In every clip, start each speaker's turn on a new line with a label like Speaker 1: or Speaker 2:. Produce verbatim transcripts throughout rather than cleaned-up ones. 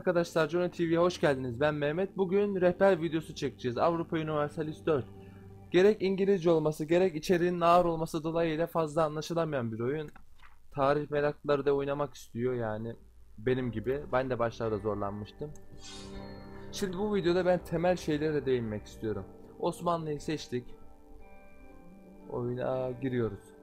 Speaker 1: Arkadaşlar Johnny T V'ye hoş geldiniz. Ben Mehmet. Bugün rehber videosu çekeceğiz. Avrupa Universalis dört. Gerek İngilizce olması, gerek içeriğinin ağır olması dolayısıyla fazla anlaşılamayan bir oyun. Tarih meraklıları da oynamak istiyor yani benim gibi. Ben de başlarda zorlanmıştım. Şimdi bu videoda ben temel şeylere değinmek istiyorum. Osmanlı'yı seçtik. Oyuna giriyoruz.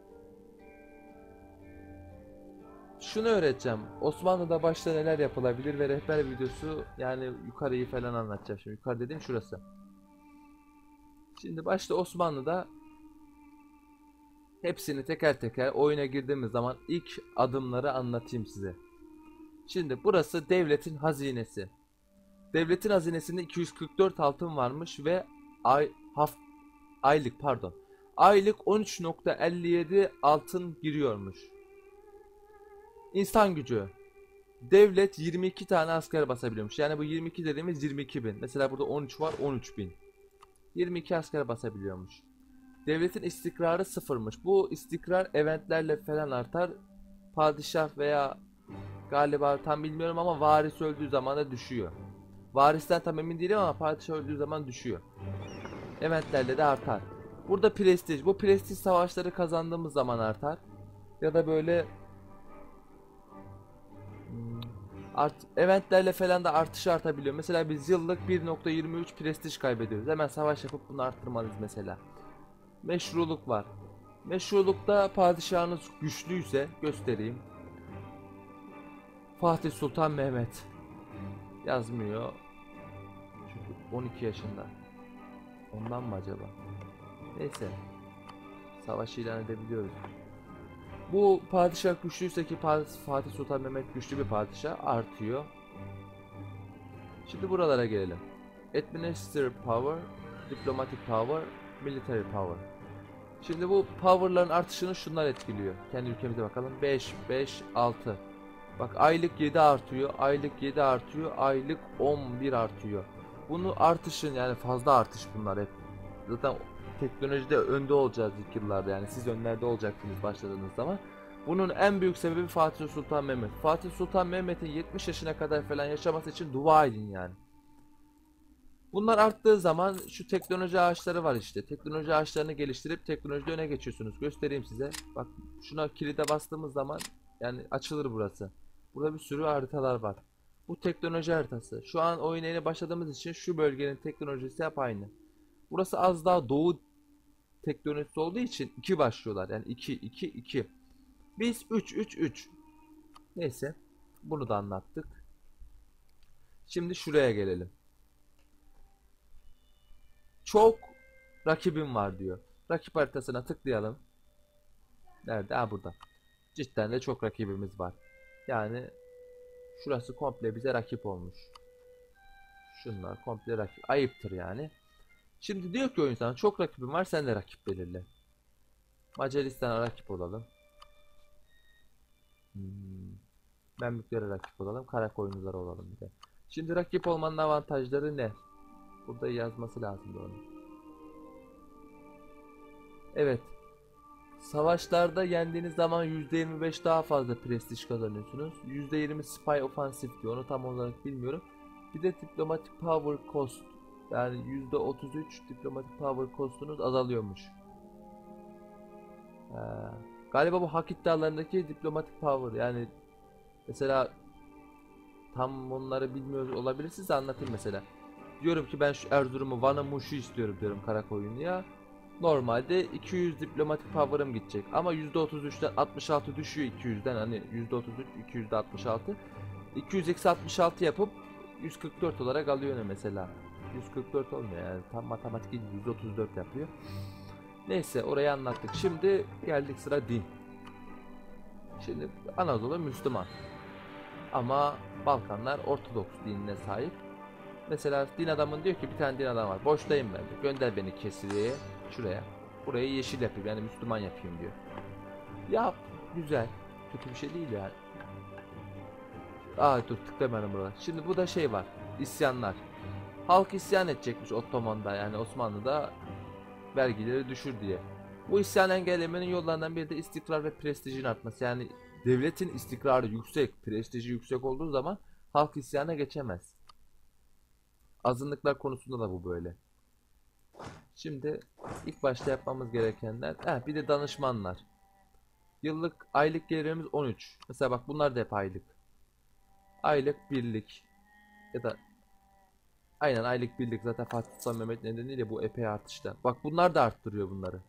Speaker 1: Şunu öğreteceğim. Osmanlı'da başta neler yapılabilir ve rehber videosu, yani yukarıyı falan anlatacağım şimdi. Yukarı dediğim şurası. Şimdi başta Osmanlı'da hepsini teker teker oyuna girdiğimiz zaman ilk adımları anlatayım size. Şimdi burası devletin hazinesi. Devletin hazinesinde iki yüz kırk dört altın varmış ve ay haft aylık pardon. Aylık on üç nokta elli yedi altın giriyormuş. İnsan gücü. Devlet yirmi iki tane asker basabiliyormuş. Yani bu yirmi iki dediğimiz yirmi iki bin. Mesela burada on üç var, on üç bin. yirmi iki asker basabiliyormuş. Devletin istikrarı sıfırmış. Bu istikrar eventlerle falan artar. Padişah veya galiba tam bilmiyorum ama varis öldüğü zaman da düşüyor. Varisten tam emin değilim ama padişah öldüğü zaman düşüyor. Eventlerle de artar. Burada prestij. Bu prestij savaşları kazandığımız zaman artar. Ya da böyle Art, eventlerle falan da artış artabiliyor. Mesela biz yıllık bir nokta yirmi üç prestij kaybediyoruz. Hemen savaş yapıp bunu arttırmalıyız mesela. Meşruluk var. Meşrulukta padişahınız güçlüyse göstereyim. Fatih Sultan Mehmet. Yazmıyor. Çünkü on iki yaşında. Ondan mı acaba? Neyse. Savaş ilan edebiliyoruz. Bu padişah güçlüyse ki Fatih Sultan Mehmet güçlü bir padişah, artıyor. Şimdi buralara gelelim. Administrative power, diplomatic power, military power. Şimdi bu power'ların artışını şunlar etkiliyor. Kendi ülkemize bakalım. beş, beş, altı. Bak aylık yedi artıyor, aylık yedi artıyor, aylık on bir artıyor. Bunu artışın, yani fazla artış bunlar hep. Zaten teknolojide önde olacağız ilk yıllarda, yani siz önlerde olacaksınız başladığınız zaman. Bunun en büyük sebebi Fatih Sultan Mehmet. Fatih Sultan Mehmet'in yetmiş yaşına kadar falan yaşaması için dua edin yani. Bunlar arttığı zaman şu teknoloji ağaçları var işte. Teknoloji ağaçlarını geliştirip teknolojide öne geçiyorsunuz. Göstereyim size. Bak şuna kilide bastığımız zaman yani açılır burası. Burada bir sürü haritalar var. Bu teknoloji haritası. Şu an oyuna yeni başladığımız için şu bölgenin teknolojisi hep aynı. Burası az daha doğu teknolojisi olduğu için iki başlıyorlar. Yani iki, iki, iki. Biz üç, üç, üç. Neyse. Bunu da anlattık. Şimdi şuraya gelelim. Çok rakibim var diyor. Rakip haritasına tıklayalım. Nerede? Ha, burada. Cidden de çok rakibimiz var. Yani şurası komple bize rakip olmuş. Şunlar komple rakip. Ayıptır yani. Şimdi diyor ki oyun sana, çok rakibim var, sen de rakip belirle. Macaristan'a rakip olalım. Hmm. Memlüklere rakip olalım. Karakoyunlulara olalım bir de. Şimdi rakip olmanın avantajları ne? Burada yazması lazım onu. Evet. Savaşlarda yendiğiniz zaman yüzde yirmi beş daha fazla prestij kazanıyorsunuz. yüzde yirmi spy offensive diyor. Onu tam olarak bilmiyorum. Bir de diplomatic power cost. Yani yüzde otuz üç diplomatic power cost'unuz azalıyormuş. Ee, galiba bu hak iddialarındaki diplomatic power, yani mesela tam onları bilmiyor olabilirsiniz, anlatayım mesela. Diyorum ki ben şu Erzurum'u, Van'ı, Muş'u istiyorum diyorum Karakoyunlu'ya. Normalde iki yüz diplomatik power'ım gidecek ama yüzde otuz üçten altmış altı düşüyor, iki yüzden hani yüzde otuz üç, iki yüzde altmış altı. iki yüz eksi altmış altı yapıp yüz kırk dört olarak alıyor ne mesela. yüz kırk dört olmuyor yani, tam matematik değil, yüz otuz dört yapıyor. Neyse, orayı anlattık. Şimdi geldik sıra din. Şimdi Anadolu Müslüman. Ama Balkanlar Ortodoks dinine sahip. Mesela din adamın diyor ki, bir tane din adam var. Boştayım ben diyor. Gönder beni Kesiriye'ye. Şuraya. Burayı yeşil yapayım, yani Müslüman yapayım diyor. Yap. Güzel. Kötü bir şey değil yani. Aa dur, tıklamadım burada. Şimdi bu da şey var. İsyanlar. Halk isyan edecekmiş Ottoman'da, yani Osmanlı'da vergileri düşür diye. Bu isyan engellemenin yollarından biri de istikrar ve prestijin artması. Yani devletin istikrarı yüksek, prestiji yüksek olduğu zaman halk isyana geçemez. Azınlıklar konusunda da bu böyle. Şimdi ilk başta yapmamız gerekenler, heh, bir de danışmanlar. Yıllık aylık gelirimiz on üç. Mesela bak bunlar da hep aylık. Aylık birlik ya da aynen aylık birlik, zaten Fatih Sultan Mehmet nedeniyle bu epey artışta. Bak bunlar da arttırıyor bunları.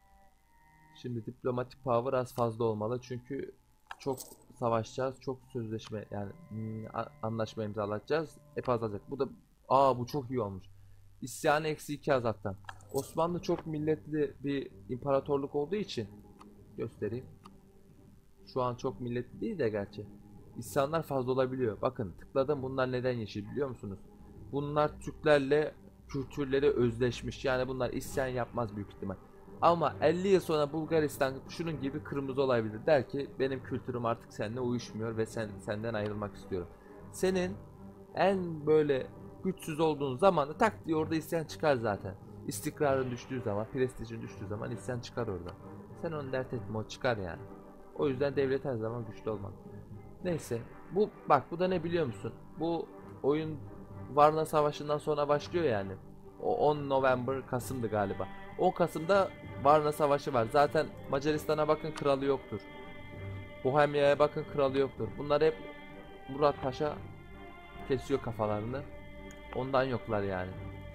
Speaker 1: Şimdi diplomatik power az fazla olmalı çünkü çok savaşacağız, çok sözleşme yani hmm, anlaşma imzalatacağız. Epey azalacak. Bu da aa bu çok iyi olmuş. İsyanı eksi iki azalttan. Osmanlı çok milletli bir imparatorluk olduğu için göstereyim. Şu an çok milletli değil de gerçi. İsyanlar fazla olabiliyor. Bakın tıkladım, bunlar neden yeşil biliyor musunuz? Bunlar Türklerle kültürleri özleşmiş. Yani bunlar isyan yapmaz büyük ihtimal. Ama elli yıl sonra Bulgaristan şunun gibi kırmızı olabilir. Der ki benim kültürüm artık seninle uyuşmuyor ve sen senden ayrılmak istiyorum. Senin en böyle güçsüz olduğun zaman da tak diye orada isyan çıkar zaten. İstikrarın düştüğü zaman, prestijin düştüğü zaman isyan çıkar orada. Sen onu dert etme, o çıkar yani. O yüzden devlet her zaman güçlü olmalı. Neyse. Bu bak bu da ne biliyor musun? Bu oyun Varna Savaşı'ndan sonra başlıyor yani. O on November Kasım'dı galiba. on Kasım'da Varna Savaşı var. Zaten Macaristan'a bakın, kralı yoktur. Bohemya'ya bakın, kralı yoktur. Bunlar hep Murat Paşa kesiyor kafalarını. Ondan yoklar yani.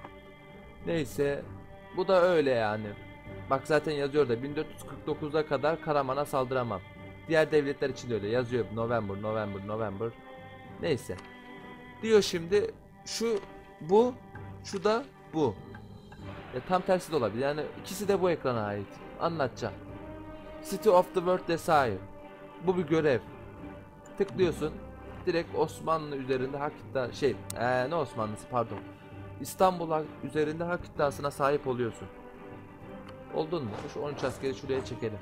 Speaker 1: Neyse. Bu da öyle yani. Bak zaten yazıyor da bin dört yüz kırk dokuza kadar Karaman'a saldıramam. Diğer devletler için de öyle yazıyor. November, November, November. Neyse. Diyor şimdi şu bu, şu da bu. Ya tam tersi de olabilir. Yani ikisi de bu ekrana ait. Anlatacağım. City of the World Desire. Bu bir görev. Tıklıyorsun. Direkt Osmanlı üzerinde hak iddia şey, ee, ne Osmanlısı pardon. İstanbul üzerinde hak iddiasına sahip oluyorsun. Oldun mu? Şu on üç askeri şuraya çekelim.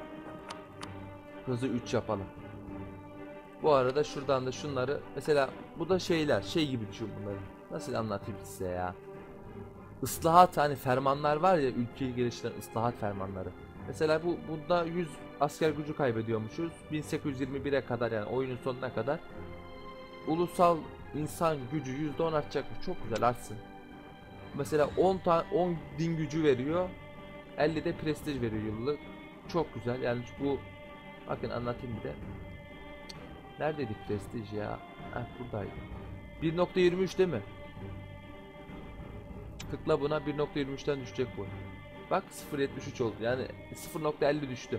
Speaker 1: Hızı üç yapalım. Bu arada şuradan da şunları mesela, bu da şeyler şey gibi düşün bunları. Nasıl anlatayım size ya? Islahat, hani fermanlar var ya, ülkeyi geliştiren ıslahat fermanları. Mesela bu bunda yüz asker gücü kaybediyormuşuz. bin sekiz yüz yirmi bire kadar, yani oyunun sonuna kadar. Ulusal insan gücü yüzde on artacakmış. Çok güzel, artsın. Mesela on tane on din gücü veriyor. elli de prestij veriyor yıllık. Çok güzel. Yani bu, bakın anlatayım bir de. Neredeydi prestij ya? Heh, buradaydı. bir nokta yirmi üç değil mi? Tıkla buna, bir nokta yirmi üçten düşecek bu. Bak sıfır nokta yetmiş üç oldu. Yani sıfır nokta elli düştü.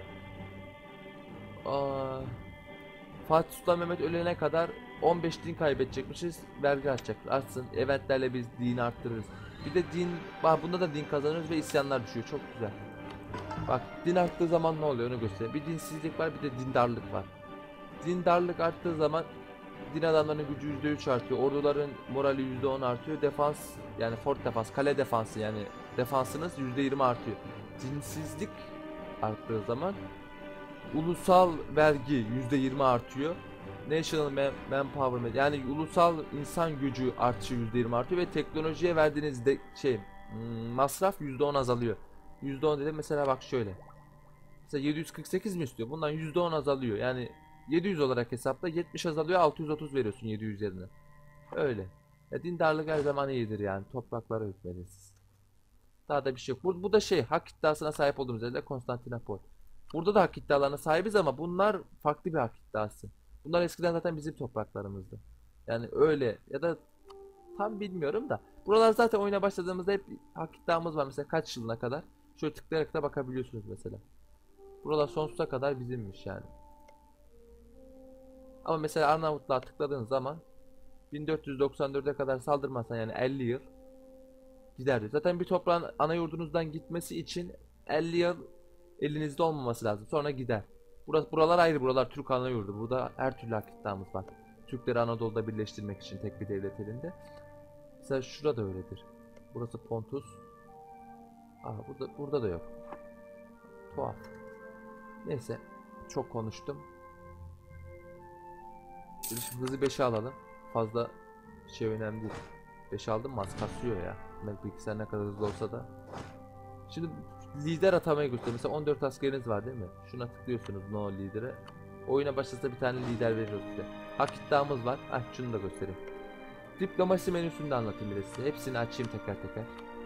Speaker 1: Aa, Fatih Sultan Mehmet ölene kadar on beş din kaybedecekmişiz. Vergi artacak. Artsın. Eventlerle biz dini arttırırız. Bir de din, bak bunda da din kazanıyoruz ve isyanlar düşüyor. Çok güzel. Bak din arttığı zaman ne oluyor onu göstereyim. Bir dinsizlik var, bir de dindarlık var. Dindarlık arttığı zaman din adamlarının gücü yüzde üç artıyor. Orduların morali yüzde on artıyor. Defans, yani fort defans, kale defansı, yani defansınız yüzde yirmi artıyor. Dinsizlik arttığı zaman ulusal vergi yüzde yirmi artıyor. National man, manpower, yani ulusal insan gücü artışı yüzde yirmi artıyor ve teknolojiye verdiğiniz de şey hmm, masraf yüzde on azalıyor. yüzde on dedim mesela, bak şöyle. Mesela yedi yüz kırk sekiz mi istiyor? Bundan yüzde on azalıyor. Yani yedi yüz olarak hesapla, yetmiş azalıyor, altı yüz otuz veriyorsun yedi yüz yerine. Öyle. Ya dindarlık her zaman iyidir yani. Topraklara hükmediniz. Daha da bir şey yok. Bu, bu da şey, hak iddiasına sahip olduğumuz yerde Konstantinopol. Burada da hak iddialarına sahibiz ama bunlar farklı bir hak iddiası. Bunlar eskiden zaten bizim topraklarımızdı. Yani öyle ya da tam bilmiyorum da. Buralar zaten oyuna başladığımızda hep hak iddiamız var. Mesela kaç yılına kadar. Şöyle tıklayarak da bakabiliyorsunuz mesela. Buralar sonsuza kadar bizimmiş yani. Ama mesela Arnavutluğa tıkladığın zaman bin dört yüz doksan dörde kadar saldırmazsan, yani elli yıl gider diyor. Zaten bir toprağın ana yurdunuzdan gitmesi için elli yıl elinizde olmaması lazım. Sonra gider. Burası, buralar ayrı. Buralar Türk ana yurdu. Burada her türlü hak iddiamız var. Türkleri Anadolu'da birleştirmek için tek bir devlet elinde. Mesela şurada öyledir. Burası Pontus. Aa, burada, burada da yok. Tuhaf. Neyse. Çok konuştum. Şimdi hızı beşe alalım. Fazla şey önemli değil. beş aldım mı az kasıyor ya. Bilgisayar ne kadar hızlı olsa da. Şimdi lider atamayı gösteriyor. Mesela on dört askeriniz var değil mi? Şuna tıklıyorsunuz no lidere. Oyuna başlasa bir tane lider veriyor size. Hak iddiamız var. Heh, şunu da göstereyim. Diplomasi menüsünü de anlatayım bir de size. Hepsini açayım teker teker.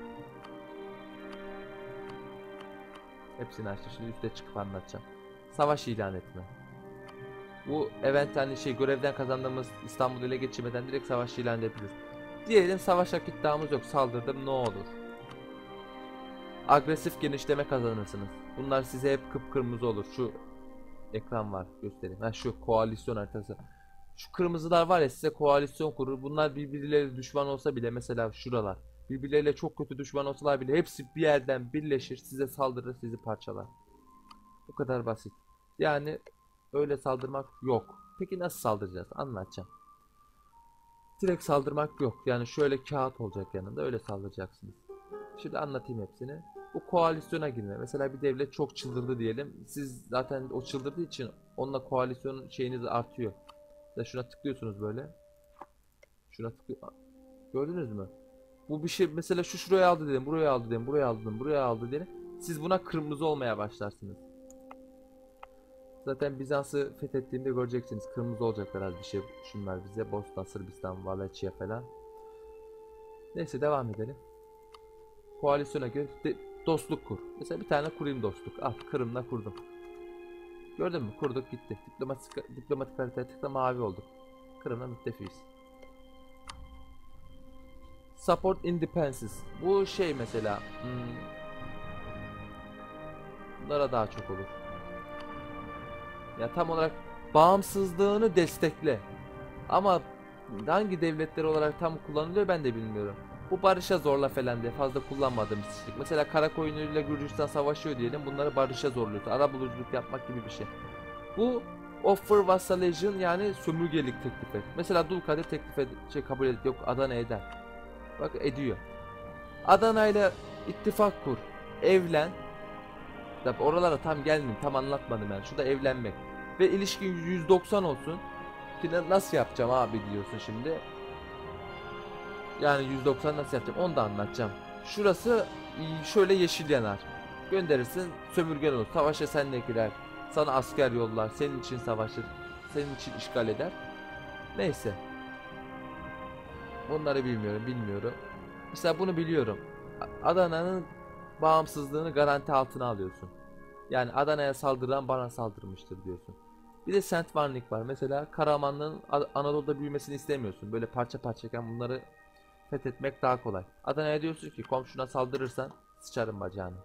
Speaker 1: Hepsini açtım. Şimdi üste çıkıp anlatacağım. Savaş ilan etme. Bu event hani şey görevden kazandığımız İstanbul'u ele geçirmeden direkt savaş ilan edebiliriz. Diyelim savaş hak iddiamız yok. Saldırdım ne olur? Agresif genişleme kazanırsınız. Bunlar size hep kıpkırmızı olur. Şu ekran var göstereyim. Ha şu koalisyon haritası. Şu kırmızılar var ya size koalisyon kurur. Bunlar birbirleriyle düşman olsa bile mesela şuralar. Birbirleriyle çok kötü düşman olsalar bile hepsi bir yerden birleşir. Size saldırır sizi parçalar. Bu kadar basit. Yani öyle saldırmak yok. Peki nasıl saldıracağız? Anlatacağım. Direkt saldırmak yok. Yani şöyle kağıt olacak yanında öyle saldıracaksınız. Şimdi anlatayım hepsini. Bu koalisyona girme. Mesela bir devlet çok çıldırdı diyelim. Siz zaten o çıldırdığı için onunla koalisyonun şeyiniz artıyor. Mesela şuna tıklıyorsunuz böyle. Şuna tıklıyor. Gördünüz mü? Bu bir şey mesela şu şuraya aldı dedim, buraya aldı dedim, buraya aldı dedim, buraya aldı dedim. Siz buna kırmızı olmaya başlarsınız. Zaten Bizans'ı fethettiğinde göreceksiniz. Kırmızı olacaklar az bir şey. Şunlar bize. Bosna, Sırbistan, Valaçya falan. Neyse devam edelim. Koalisyona gir. De, dostluk kur. Mesela bir tane kurayım dostluk. Al Kırım'la kurdum. Gördün mü? Kurduk gitti. Diplomatik, diplomatik haritaya tıkla mavi olduk. Kırım'la müttefiyiz. Support Independence. Bu şey mesela. Hmm, bunlara daha çok olur. Ya tam olarak bağımsızlığını destekle. Ama hangi devletler olarak tam kullanılıyor ben de bilmiyorum. Bu barışa zorla falan diye fazla kullanmadığım bir seçenek. Mesela Karakoyunlu ile Gürcistan savaşıyor diyelim. Bunları barışa zorluyorsun. Arabuluculuk yapmak gibi bir şey. Bu offer vassalization yani sömürgelik teklif et. Mesela Dulkadir teklif et, şey kabul et. Yok Adana eder. Bak ediyor. Adana ile ittifak kur. Evlen. Tabi oralara tam gelmeyeyim. Tam anlatmadım yani. Şurada evlenmek. Ve ilişkin yüz doksan olsun. Ki nasıl yapacağım abi diyorsun şimdi. Yani yüz doksan nasıl yapacağım onu da anlatacağım. Şurası şöyle yeşil yanar. Gönderirsin sömürgen olur. Savaşa senle girer. Sana asker yollar. Senin için savaşır. Senin için işgal eder. Neyse. Bunları bilmiyorum bilmiyorum. Mesela bunu biliyorum. Adana'nın bağımsızlığını garanti altına alıyorsun. Yani Adana'ya saldıran bana saldırmıştır diyorsun. Bir de Saint Varnik var. Mesela Karamanlı'nın Anadolu'da büyümesini istemiyorsun. Böyle parça parçayken bunları fethetmek daha kolay. Adana'ya diyorsun ki komşuna saldırırsan sıçarım bacağını.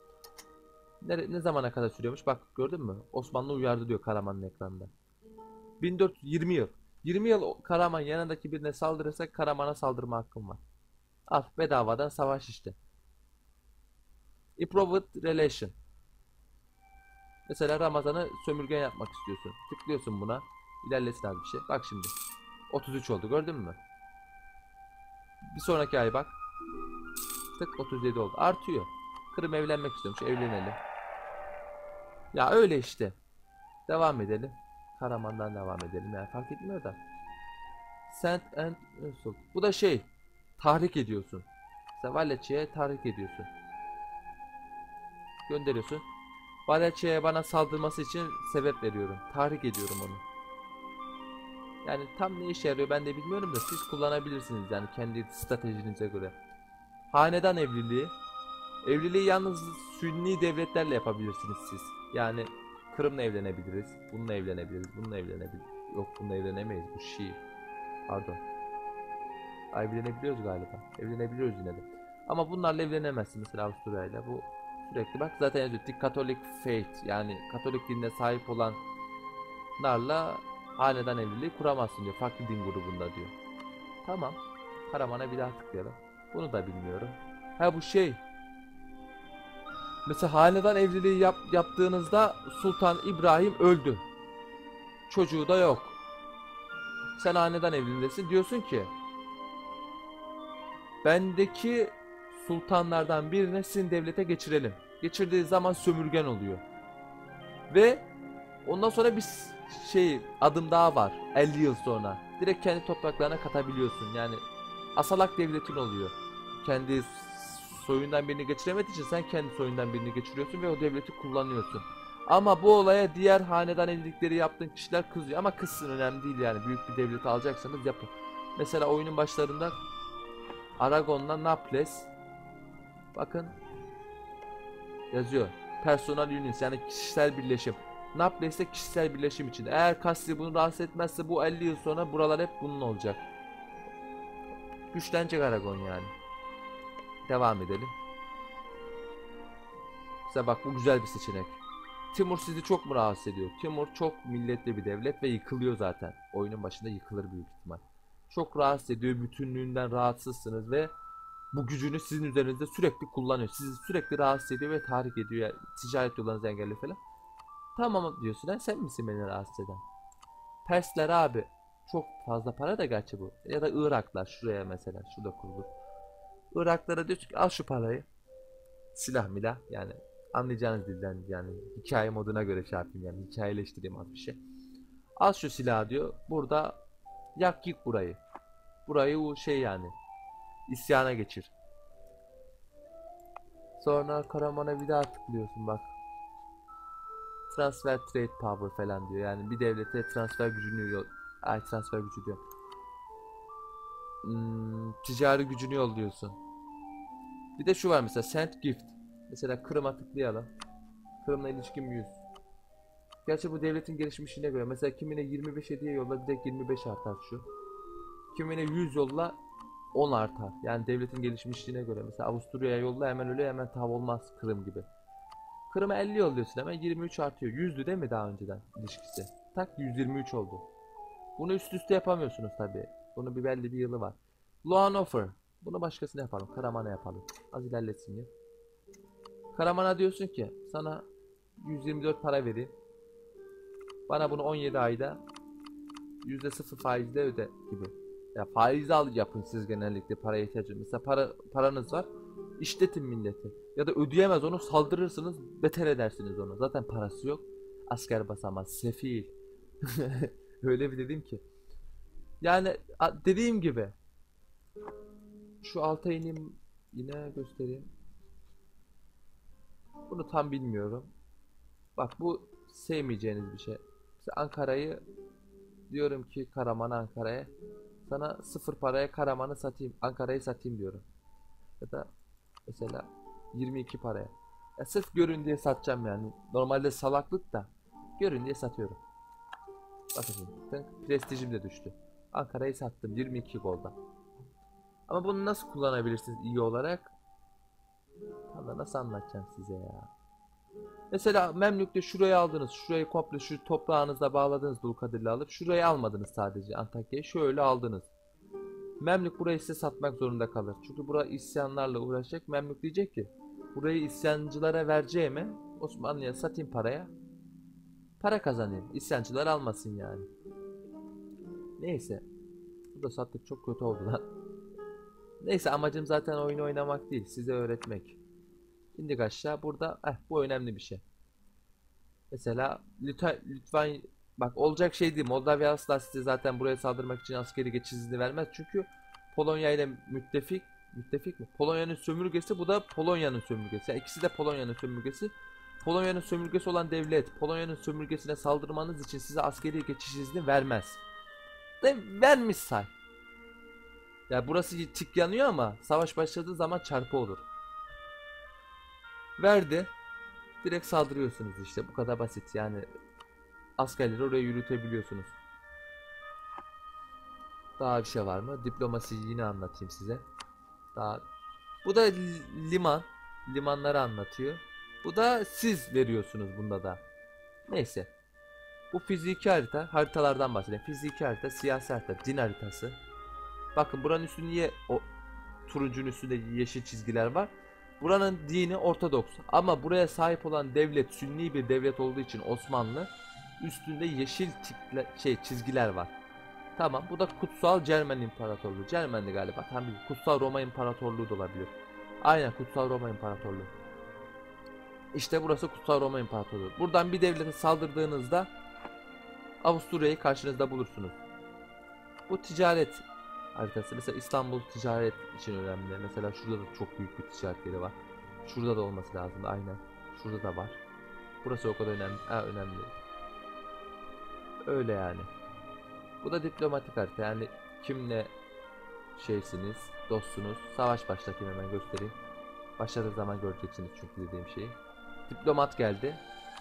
Speaker 1: Ne, ne zamana kadar sürüyormuş? Bak gördün mü? Osmanlı uyardı diyor Karaman'ın ekranında. bin dört yüz yirmi yıl. yirmi yıl Karaman yanındaki birine saldırırsa Karaman'a saldırma hakkım var. Al bedavadan savaş işte. Improved Relation. Mesela Ramazan'ı sömürgen yapmak istiyorsun. Tıklıyorsun buna. İlerlesin az bir şey. Bak şimdi. otuz üç oldu gördün mü? Bir sonraki ay bak. Tık otuz yedi oldu. Artıyor. Kırım evlenmek istiyormuş. Evlenelim. Ya öyle işte. Devam edelim. Karaman'dan devam edelim. Yani fark etmiyor da. Saint and Usul. Bu da şey. Tahrik ediyorsun. Valaçya'ya tahrik ediyorsun. Gönderiyorsun. Valaçya'ya bana saldırması için sebep veriyorum. Tahrik ediyorum onu. Yani tam ne işe yarıyor ben de bilmiyorum da siz kullanabilirsiniz yani kendi stratejinize göre. Hanedan evliliği. Evliliği yalnız Sünni devletlerle yapabilirsiniz siz. Yani Kırım'la evlenebiliriz. Bununla evlenebiliriz. Bununla evlenebiliriz. Yok bununla evlenemeyiz. Bu Şii. Pardon. Ay evlenebiliyoruz galiba. Evlenebiliyoruz yine de. Ama bunlarla evlenemezsin mesela Avusturya'yla. Bu sürekli bak zaten yazıyor. Katolik faith yani Katolik dinine sahip olanlarla hanedan evliliği kuramazsın diyor. Farklı din grubunda diyor. Tamam. Karaman'a bir daha tıklayalım. Bunu da bilmiyorum. Ha bu şey. Mesela hanedan evliliği yap, yaptığınızda Sultan İbrahim öldü. Çocuğu da yok. Sen hanedan evliliğindesin. Diyorsun ki bendeki sultanlardan birine sizin devlete geçirelim. Geçirdiği zaman sömürgen oluyor. Ve ondan sonra bir şey adım daha var. elli yıl sonra. Direkt kendi topraklarına katabiliyorsun. Yani asalak devletin oluyor. Kendi soyundan birini geçiremediği için sen kendi soyundan birini geçiriyorsun ve o devleti kullanıyorsun. Ama bu olaya diğer hanedan evlilikleri yaptığın kişiler kızıyor. Ama kızsın, önemli değil yani. Büyük bir devleti alacaksanız yapın. Mesela oyunun başlarında Aragon'la Naples, bakın yazıyor. Personal unions, yani kişisel birleşim. Naples de kişisel birleşim için. Eğer Castile bunu rahatsız etmezse bu elli yıl sonra buralar hep bunun olacak. Güçlenecek Aragon yani. Devam edelim. Mesela bak, bu güzel bir seçenek. Timur sizi çok mu rahatsız ediyor? Timur çok milletli bir devlet ve yıkılıyor zaten. Oyunun başında yıkılır büyük ihtimal. Çok rahatsız ediyor, bütünlüğünden rahatsızsınız ve bu gücünü sizin üzerinizde sürekli kullanıyor. Sizi sürekli rahatsız ediyor ve tahrik ediyor. Yani ticaret yollarınızı engelliyor falan. Tamam diyorsun, ha, sen misin beni rahatsız eden? Persler abi. Çok fazla para da gerçi bu. Ya da Iraklar, şuraya mesela. Şurada kurulur. Iraklara diyor ki al şu parayı. Silah milah yani. Anlayacağınız dilden yani. Hikaye moduna göre şey yapayım yani. Hikayeleştireyim az bir şey. Al şu silahı diyor. Burada yak yık burayı. Burayı o şey yani. İsyana geçir. Sonra Karaman'a bir daha tıklıyorsun bak. Transfer trade power falan diyor. Yani bir devlete transfer gücünü yol... Ay, transfer gücü diyor. Hmm, ticari gücünü yolluyorsun. Bir de şu var mesela, send gift. Mesela Kırım'a tıklayalım. Kırım'la ilişkin yüz. Gerçi bu devletin gelişmişine göre. Mesela kimine yirmi beş hediye yolla, direkt yirmi beş artar şu. Kimine yüz yolla, on artar. Yani devletin gelişmişliğine göre. Mesela Avusturya'ya yolla, hemen öyle hemen tav olmaz Kırım gibi. Kırım'a elli yolluyorsun, hemen yirmi üç artıyor. yüzdü değil mi daha önceden ilişkisi? Tak, yüz yirmi üç oldu. Bunu üst üste yapamıyorsunuz tabi. Bunun bir belli bir yılı var. Loan offer. Bunu başkasına yapalım. Karaman'a yapalım. Az ilerletsin ya. Karaman'a diyorsun ki sana yüz yirmi dört para vereyim. Bana bunu on yedi ayda yüzde sıfır faizle öde gibi. Ya faizi al yapın siz, genellikle paraya ihtiyacınız. Mesela para, paranız var. İşletin milleti. Ya da ödeyemez onu, saldırırsınız, beter edersiniz onu. Zaten parası yok. Asker basamaz. Sefil. Öyle bir dedim ki. Yani dediğim gibi. Şu alta ineyim. Yine göstereyim. Bunu tam bilmiyorum. Bak, bu sevmeyeceğiniz bir şey. Mesela Ankara'yı diyorum ki, Karaman'ı Ankara'ya. Sana sıfır paraya Karaman'ı satayım. Ankara'yı satayım diyorum. Ya da mesela yirmi iki paraya. Ya sırf görün diye satacağım yani. Normalde salaklık da görün diye satıyorum. Bakın şimdi. Prestijim de düştü. Ankara'yı sattım yirmi iki golda. Ama bunu nasıl kullanabilirsiniz iyi olarak? Valla nasıl anlatacağım size ya. Mesela Memlük'te şurayı aldınız. Şurayı komple şu toprağınızda bağladınız, Dulkadir'le alıp. Şurayı almadınız sadece, Antakya'yı. Şöyle aldınız. Memlük burayı size satmak zorunda kalır. Çünkü bura isyanlarla uğraşacak. Memlük diyecek ki burayı isyancılara vereceğime Osmanlı'ya satayım paraya. Para kazanayım. İsyancılar almasın yani. Neyse. Bu da sattık, çok kötü oldu lan. Neyse, amacım zaten oyunu oynamak değil, size öğretmek. İndik aşağı. Burada eh, bu önemli bir şey. Mesela lütfen, lütfen bak, olacak şey değil. Moldavya asla size zaten buraya saldırmak için askeri geçiş izni vermez. Çünkü Polonya ile müttefik, müttefik mi? Polonya'nın sömürgesi, bu da Polonya'nın sömürgesi. Yani ikisi de Polonya'nın sömürgesi. Polonya'nın sömürgesi olan devlet, Polonya'nın sömürgesine saldırmanız için size askeri geçiş izni vermez. De vermiş say. Ya burası tik yanıyor ama savaş başladığı zaman çarpı olur. Verdi. Direkt saldırıyorsunuz işte, bu kadar basit yani. Askerleri oraya yürütebiliyorsunuz. Daha bir şey var mı? Diplomasiyi yine anlatayım size. Daha bu da liman, limanları anlatıyor. Bu da siz veriyorsunuz bunda da. Neyse. Bu fiziki harita, haritalardan bahsedeyim. Fiziki harita, siyasi harita, din haritası. Bakın buranın üstünde niye o turuncunun üstünde yeşil çizgiler var? Buranın dini Ortodoks ama buraya sahip olan devlet Sünni bir devlet olduğu için Osmanlı, üstünde yeşil tikle, şey çizgiler var. Tamam, bu da Kutsal Cermen İmparatorluğu. Cermenli galiba. Tam bir Kutsal Roma İmparatorluğu da olabilir. Aynen, Kutsal Roma İmparatorluğu. İşte burası Kutsal Roma İmparatorluğu. Buradan bir devlete saldırdığınızda Avusturya'yı karşınızda bulursunuz. Bu ticaret haritası. Mesela İstanbul ticaret için önemli. Mesela şurada da çok büyük bir ticaret yeri var. Şurada da olması lazım. Aynen. Şurada da var. Burası o kadar önemli. Ha, önemli değil. Öyle yani. Bu da diplomatik harita. Yani kimle şeysiniz, dostsunuz. Savaş başlatayım, hemen göstereyim. Başladığı zaman göreceksiniz çünkü dediğim şeyi. Diplomat geldi.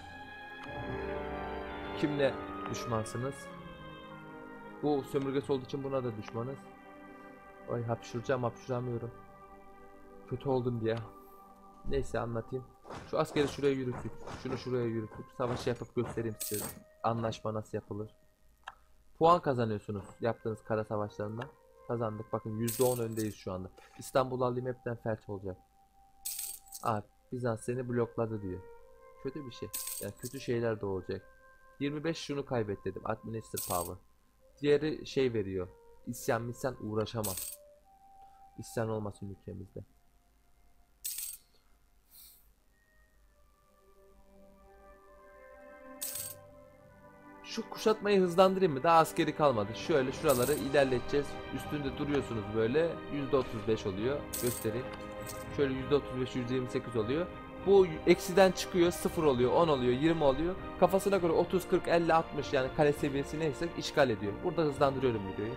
Speaker 1: Kimle düşmansınız? Bu sömürgesi olduğu için buna da düşmanız. Ay, hapşuracağım, hapşuramıyorum. Kötü oldum diye. Neyse, anlatayım. Şu askeri şuraya yürütük. Şunu şuraya yürütük. Savaşı yapıp göstereyim size. Anlaşma nasıl yapılır. Puan kazanıyorsunuz yaptığınız kara savaşlarında. Kazandık. Bakın yüzde on öndeyiz şu anda. İstanbul alayım, hepten felç olacak. Aa, Bizans seni blokladı diyor. Kötü bir şey. Yani kötü şeyler de olacak. yirmi beş şunu kaybet dedim. Administer power. Diğeri şey veriyor. İsyan misyan uğraşamam. İsyan olmasın ülkemizde. Şu kuşatmayı hızlandırayım mı? Daha askeri kalmadı. Şöyle şuraları ilerleteceğiz. Üstünde duruyorsunuz böyle. yüzde otuz beş oluyor. Göstereyim. Şöyle yüzde otuz beş, yüzde yirmi sekiz oluyor. Bu eksiden çıkıyor, sıfır oluyor, on oluyor, yirmi oluyor. Kafasına göre otuz, kırk, elli, altmış, yani kale seviyesi neyse işgal ediyor. Burada hızlandırıyorum videoyu.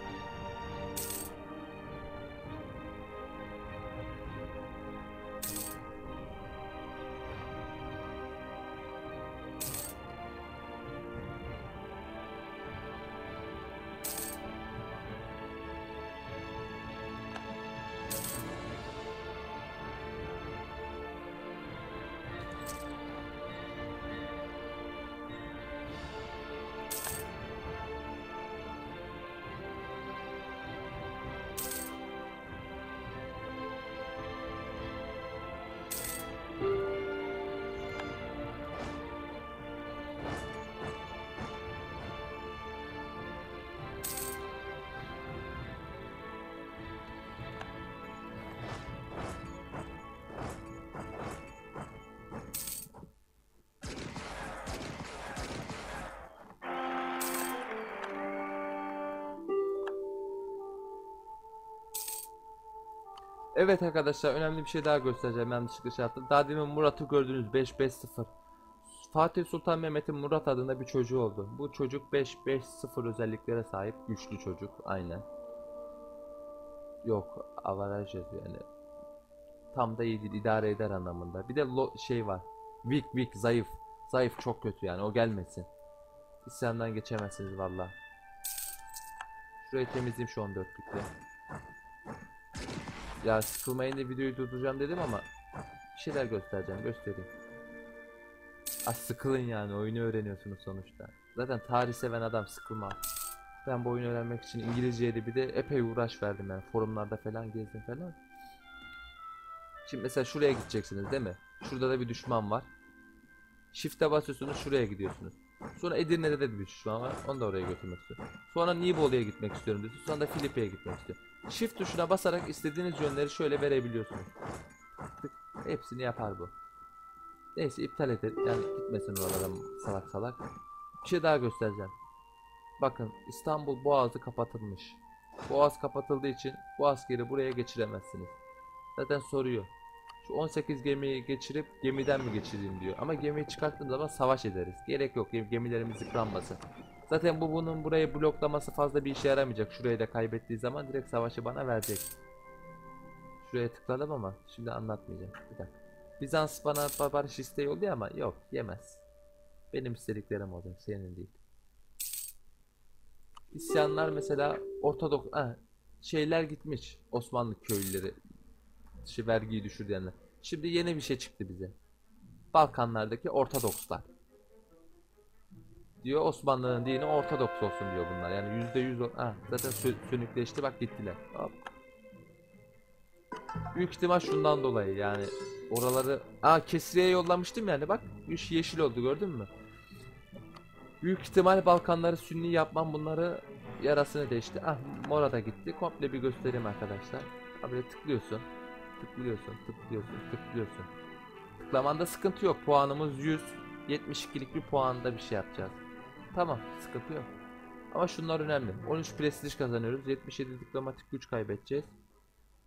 Speaker 1: Evet arkadaşlar, önemli bir şey daha göstereceğim, yanlışlıkla şey yaptım. Daha demin Murat'ı gördünüz, beş beş sıfır. Fatih Sultan Mehmet'in Murat adında bir çocuğu oldu. Bu çocuk beş beş sıfır özelliklere sahip, güçlü çocuk aynen. Yok, avaraj yazıyor yani. Tam da iyi değil, idare eder anlamında. Bir de lo şey var. Weak weak zayıf. Zayıf çok kötü yani, o gelmesin. İsyandan geçemezsiniz valla. Şurayı temizleyeyim şu on dörtlükle. Ya sıkılmayın da videoyu durduracağım dedim ama bir şeyler göstereceğim, göstereyim. Az sıkılın yani, oyunu öğreniyorsunuz sonuçta. Zaten tarih seven adam sıkılmaz. Ben bu oyunu öğrenmek için İngilizce'de bir de epey uğraş verdim yani, forumlarda falan gezdim falan. Şimdi mesela şuraya gideceksiniz değil mi? Şurada da bir düşman var. Shift'e basıyorsunuz, şuraya gidiyorsunuz. Sonra Edirne'de de bir düşman var. Onu da oraya götürmek istiyorum. Sonra Nibolu'ya gitmek istiyorum diyorsunuz. Sonra da Filipi'ye gitmek istiyorum. Shift tuşuna basarak istediğiniz yönleri şöyle verebiliyorsunuz. Tık, hepsini yapar bu. Neyse, iptal edelim. Yani gitmesin oralara salak salak. Bir şey daha göstereceğim. Bakın, İstanbul Boğazı kapatılmış. Boğaz kapatıldığı için bu askeri buraya geçiremezsiniz. Zaten soruyor. Şu on sekiz gemiyi geçirip gemiden mi geçireyim diyor. Ama gemiyi çıkarttığım zaman savaş ederiz. Gerek yok, gemilerimiz yıpranmasın. Zaten bu bunun burayı bloklaması fazla bir işe yaramayacak. Şurayı da kaybettiği zaman direkt savaşı bana verecek. Şuraya tıkladım ama şimdi anlatmayacağım. Bir dakika. Bizans bana barış isteği oldu ama yok, yemez. Benim istediklerim olacak, senin değil. İsyanlar mesela Ortodoks ha, şeyler gitmiş, Osmanlı köylüleri, şey, vergiyi düşürdüler. Şimdi yeni bir şey çıktı bize. Balkanlardaki Ortodokslar. Diyor Osmanlı'nın dini Ortodoks olsun diyor bunlar. Yani yüzde yüz ha, zaten sö sönükleşti, bak gittiler. Hop. Büyük ihtimal şundan dolayı yani oraları aa Kesri'ye yollamıştım yani, bak yeşil oldu, gördün mü? Büyük ihtimal Balkanları Sünni yapmam bunları yarasını deşti. Ah, Mora da gitti. Komple bir göstereyim arkadaşlar. Abi tıklıyorsun. Tıklıyorsun, tıklıyorsun, tıklıyorsun. Tıklamanda sıkıntı yok. Puanımız yüz. yetmiş ikilik bir puanda bir şey yapacağız. Tamam, sıkıntı yok. Ama şunlar önemli. on üç prestij kazanıyoruz. yetmiş yedi diplomatik güç kaybedeceğiz.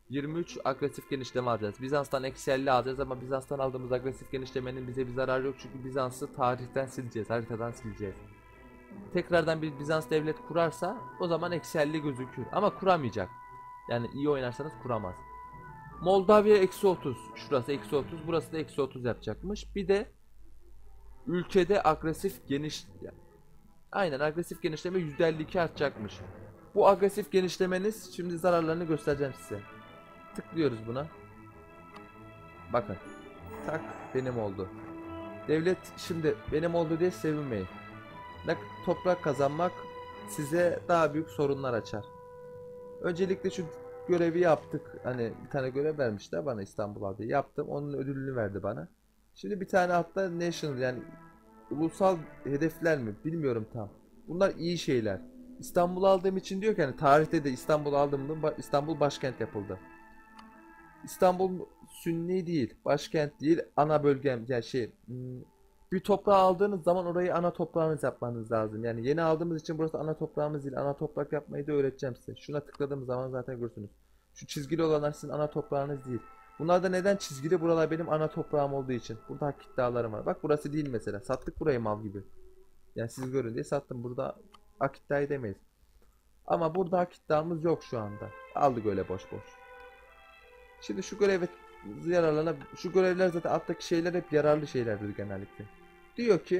Speaker 1: yirmi üç agresif genişleme alacağız. Bizans'tan eksi elli alacağız ama Bizans'tan aldığımız agresif genişlemenin bize bir zararı yok. Çünkü Bizans'ı tarihten sileceğiz, haritadan sileceğiz. Tekrardan bir Bizans devlet kurarsa o zaman eksi elli gözükür. Ama kuramayacak. Yani iyi oynarsanız kuramaz. Moldavya eksi otuz. Şurası eksi otuz. Burası da eksi otuz yapacakmış. Bir de ülkede agresif geniş... Aynen agresif genişleme yüzde elli iki artacakmış. Bu agresif genişlemeniz şimdi zararlarını göstereceğim size. Tıklıyoruz buna. Bakın. Tak benim oldu. Devlet şimdi benim oldu diye sevinmeyin. Toprak kazanmak size daha büyük sorunlar açar. Öncelikle şu görevi yaptık. Hani bir tane görev vermişler bana İstanbul'a diye. Yaptım. Onun ödülünü verdi bana. Şimdi bir tane hatta national yani ulusal hedefler mi bilmiyorum tam. Bunlar iyi şeyler. İstanbul aldığım için diyor ki hani tarihte de İstanbul aldığımda İstanbul başkent yapıldı. İstanbul Sünni değil, başkent değil, ana bölgem yani şey bir toprağı aldığınız zaman orayı ana toprağınız yapmanız lazım. Yani yeni aldığımız için burası ana toprağımız değil. Ana toprak yapmayı da öğreteceğim size. Şuna tıkladığım zaman zaten görürsünüz. Şu çizgili olanlar sizin ana toprağınız değil. Bunlar da neden çizgili? Buralar benim ana toprağım olduğu için. Burada hak iddialarım var. Bak burası değil mesela. Sattık burayı mal gibi. Yani siz görün diye sattım. Burada hak iddia edemeyiz. Ama burada hak iddiamız yok şu anda. Aldık öyle boş boş. Şimdi şu göreve yararlarına, şu görevler zaten alttaki şeyler hep yararlı şeylerdir genellikle. Diyor ki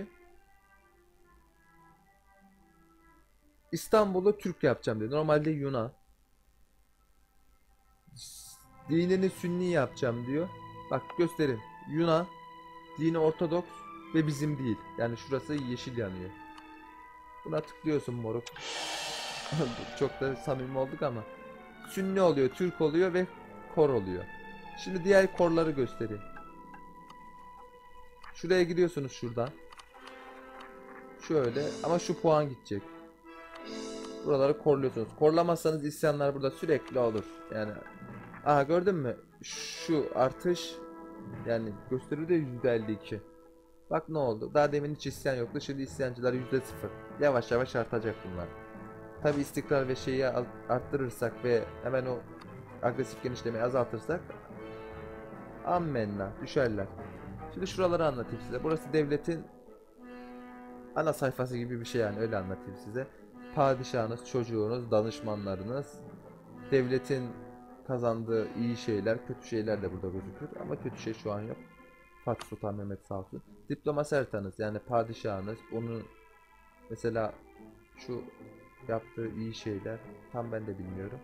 Speaker 1: İstanbul'u Türk yapacağım diyor. Normalde Yunan. Dinini Sünni yapacağım diyor. Bak göstereyim. Yunan, dini Ortodoks ve bizim değil. Yani şurası yeşil yanıyor. Buna tıklıyorsun moruk. Çok da samimi olduk ama. Sünni oluyor, Türk oluyor ve kor oluyor. Şimdi diğer korları göstereyim. Şuraya gidiyorsunuz şuradan. Şöyle ama şu puan gidecek. Buraları korluyorsunuz. Korlamazsanız isyanlar burada sürekli olur. Yani aha gördün mü? Şu artış yani gösteriyor da yüzde elli iki. Bak ne oldu? Daha demin hiç isyan yoktu. Şimdi isyancılar yüzde sıfır. Yavaş yavaş artacak bunlar. Tabi istikrar ve şeyi arttırırsak ve hemen o agresif genişlemeyi azaltırsak ammenna düşerler. Şimdi şuraları anlatayım size. Burası devletin ana sayfası gibi bir şey yani öyle anlatayım size. Padişahınız, çocuğunuz, danışmanlarınız, devletin kazandığı iyi şeyler, kötü şeyler de burada gözükür ama kötü şey şu an yok. Fatih Sultan Mehmet sağ olsun. Diplomasi haritanız yani padişahınız, onu mesela şu yaptığı iyi şeyler tam ben de bilmiyorum.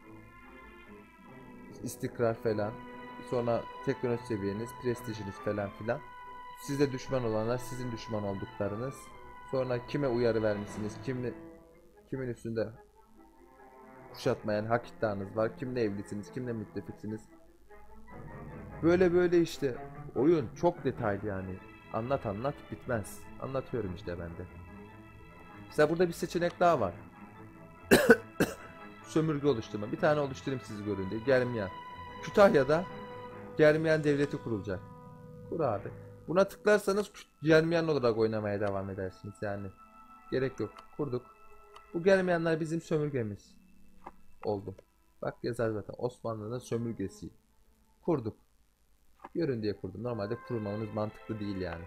Speaker 1: İstikrar falan. Sonra teknoloji seviyeniz, prestijiniz falan filan. Size düşman olanlar sizin düşman olduklarınız. Sonra kime uyarı vermişsiniz, kimi, kimin üstünde kuşatmayan hak iddianız var, kimle evlisiniz, kimle müttefiksiniz. Böyle böyle işte oyun çok detaylı yani. Anlat anlat bitmez. Anlatıyorum işte ben de. Mesela burada bir seçenek daha var. Sömürge oluşturma. Bir tane oluşturayım siz görün diye. Germiyan. Kütahya'da Germiyan devleti kurulacak. Kur abi. Buna tıklarsanız Germiyan olarak oynamaya devam edersiniz yani. Gerek yok. Kurduk. Bu Germiyanlar bizim sömürgemiz. Oldu. Bak yazar zaten. Osmanlı'nın sömürgesi. Kurduk. Görün diye kurdum. Normalde kurmamız mantıklı değil yani.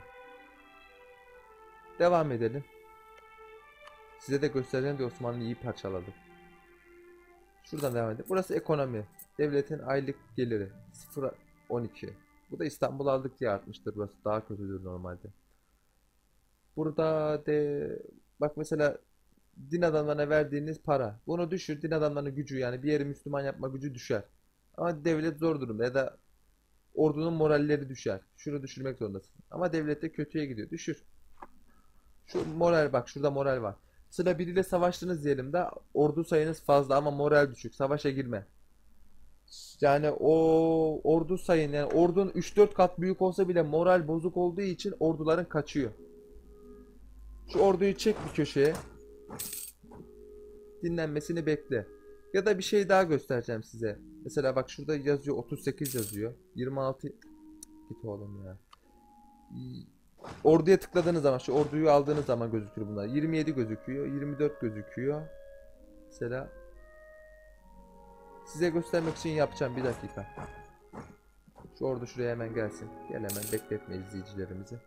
Speaker 1: Devam edelim. Size de göstereceğim diye Osmanlı'yı iyi parçaladım. Şuradan devam edelim. Burası ekonomi. Devletin aylık geliri sıfır virgül on iki. Bu da İstanbul aldık diye artmıştır. Burası daha kötüdür normalde. Burada de bak mesela din adamlarına verdiğiniz para. Bunu düşür. Din adamlarının gücü yani bir yeri Müslüman yapma gücü düşer. Ama devlet zor durumda ya da ordunun moralleri düşer. Şunu düşürmek zorundasın. Ama devlette kötüye gidiyor. Düşür. Şu moral bak şurada moral var. Sıra biriyle savaştınız diyelim de ordu sayınız fazla ama moral düşük. Savaşa girme. Yani o ordu sayın yani ordun üç dört kat büyük olsa bile moral bozuk olduğu için orduların kaçıyor. Şu orduyu çek bir köşeye. Dinlenmesini bekle. Ya da bir şey daha göstereceğim size. Mesela bak şurada yazıyor otuz sekiz yazıyor. yirmi altı git oğlum ya. Orduya tıkladığınız zaman şu orduyu aldığınız zaman gözükür bunlar. yirmi yedi gözüküyor, yirmi dört gözüküyor. Mesela Size göstermek için yapacağım, bir dakika. Şu ordu şuraya hemen gelsin. Gel hemen, bekletme izleyicilerimizi.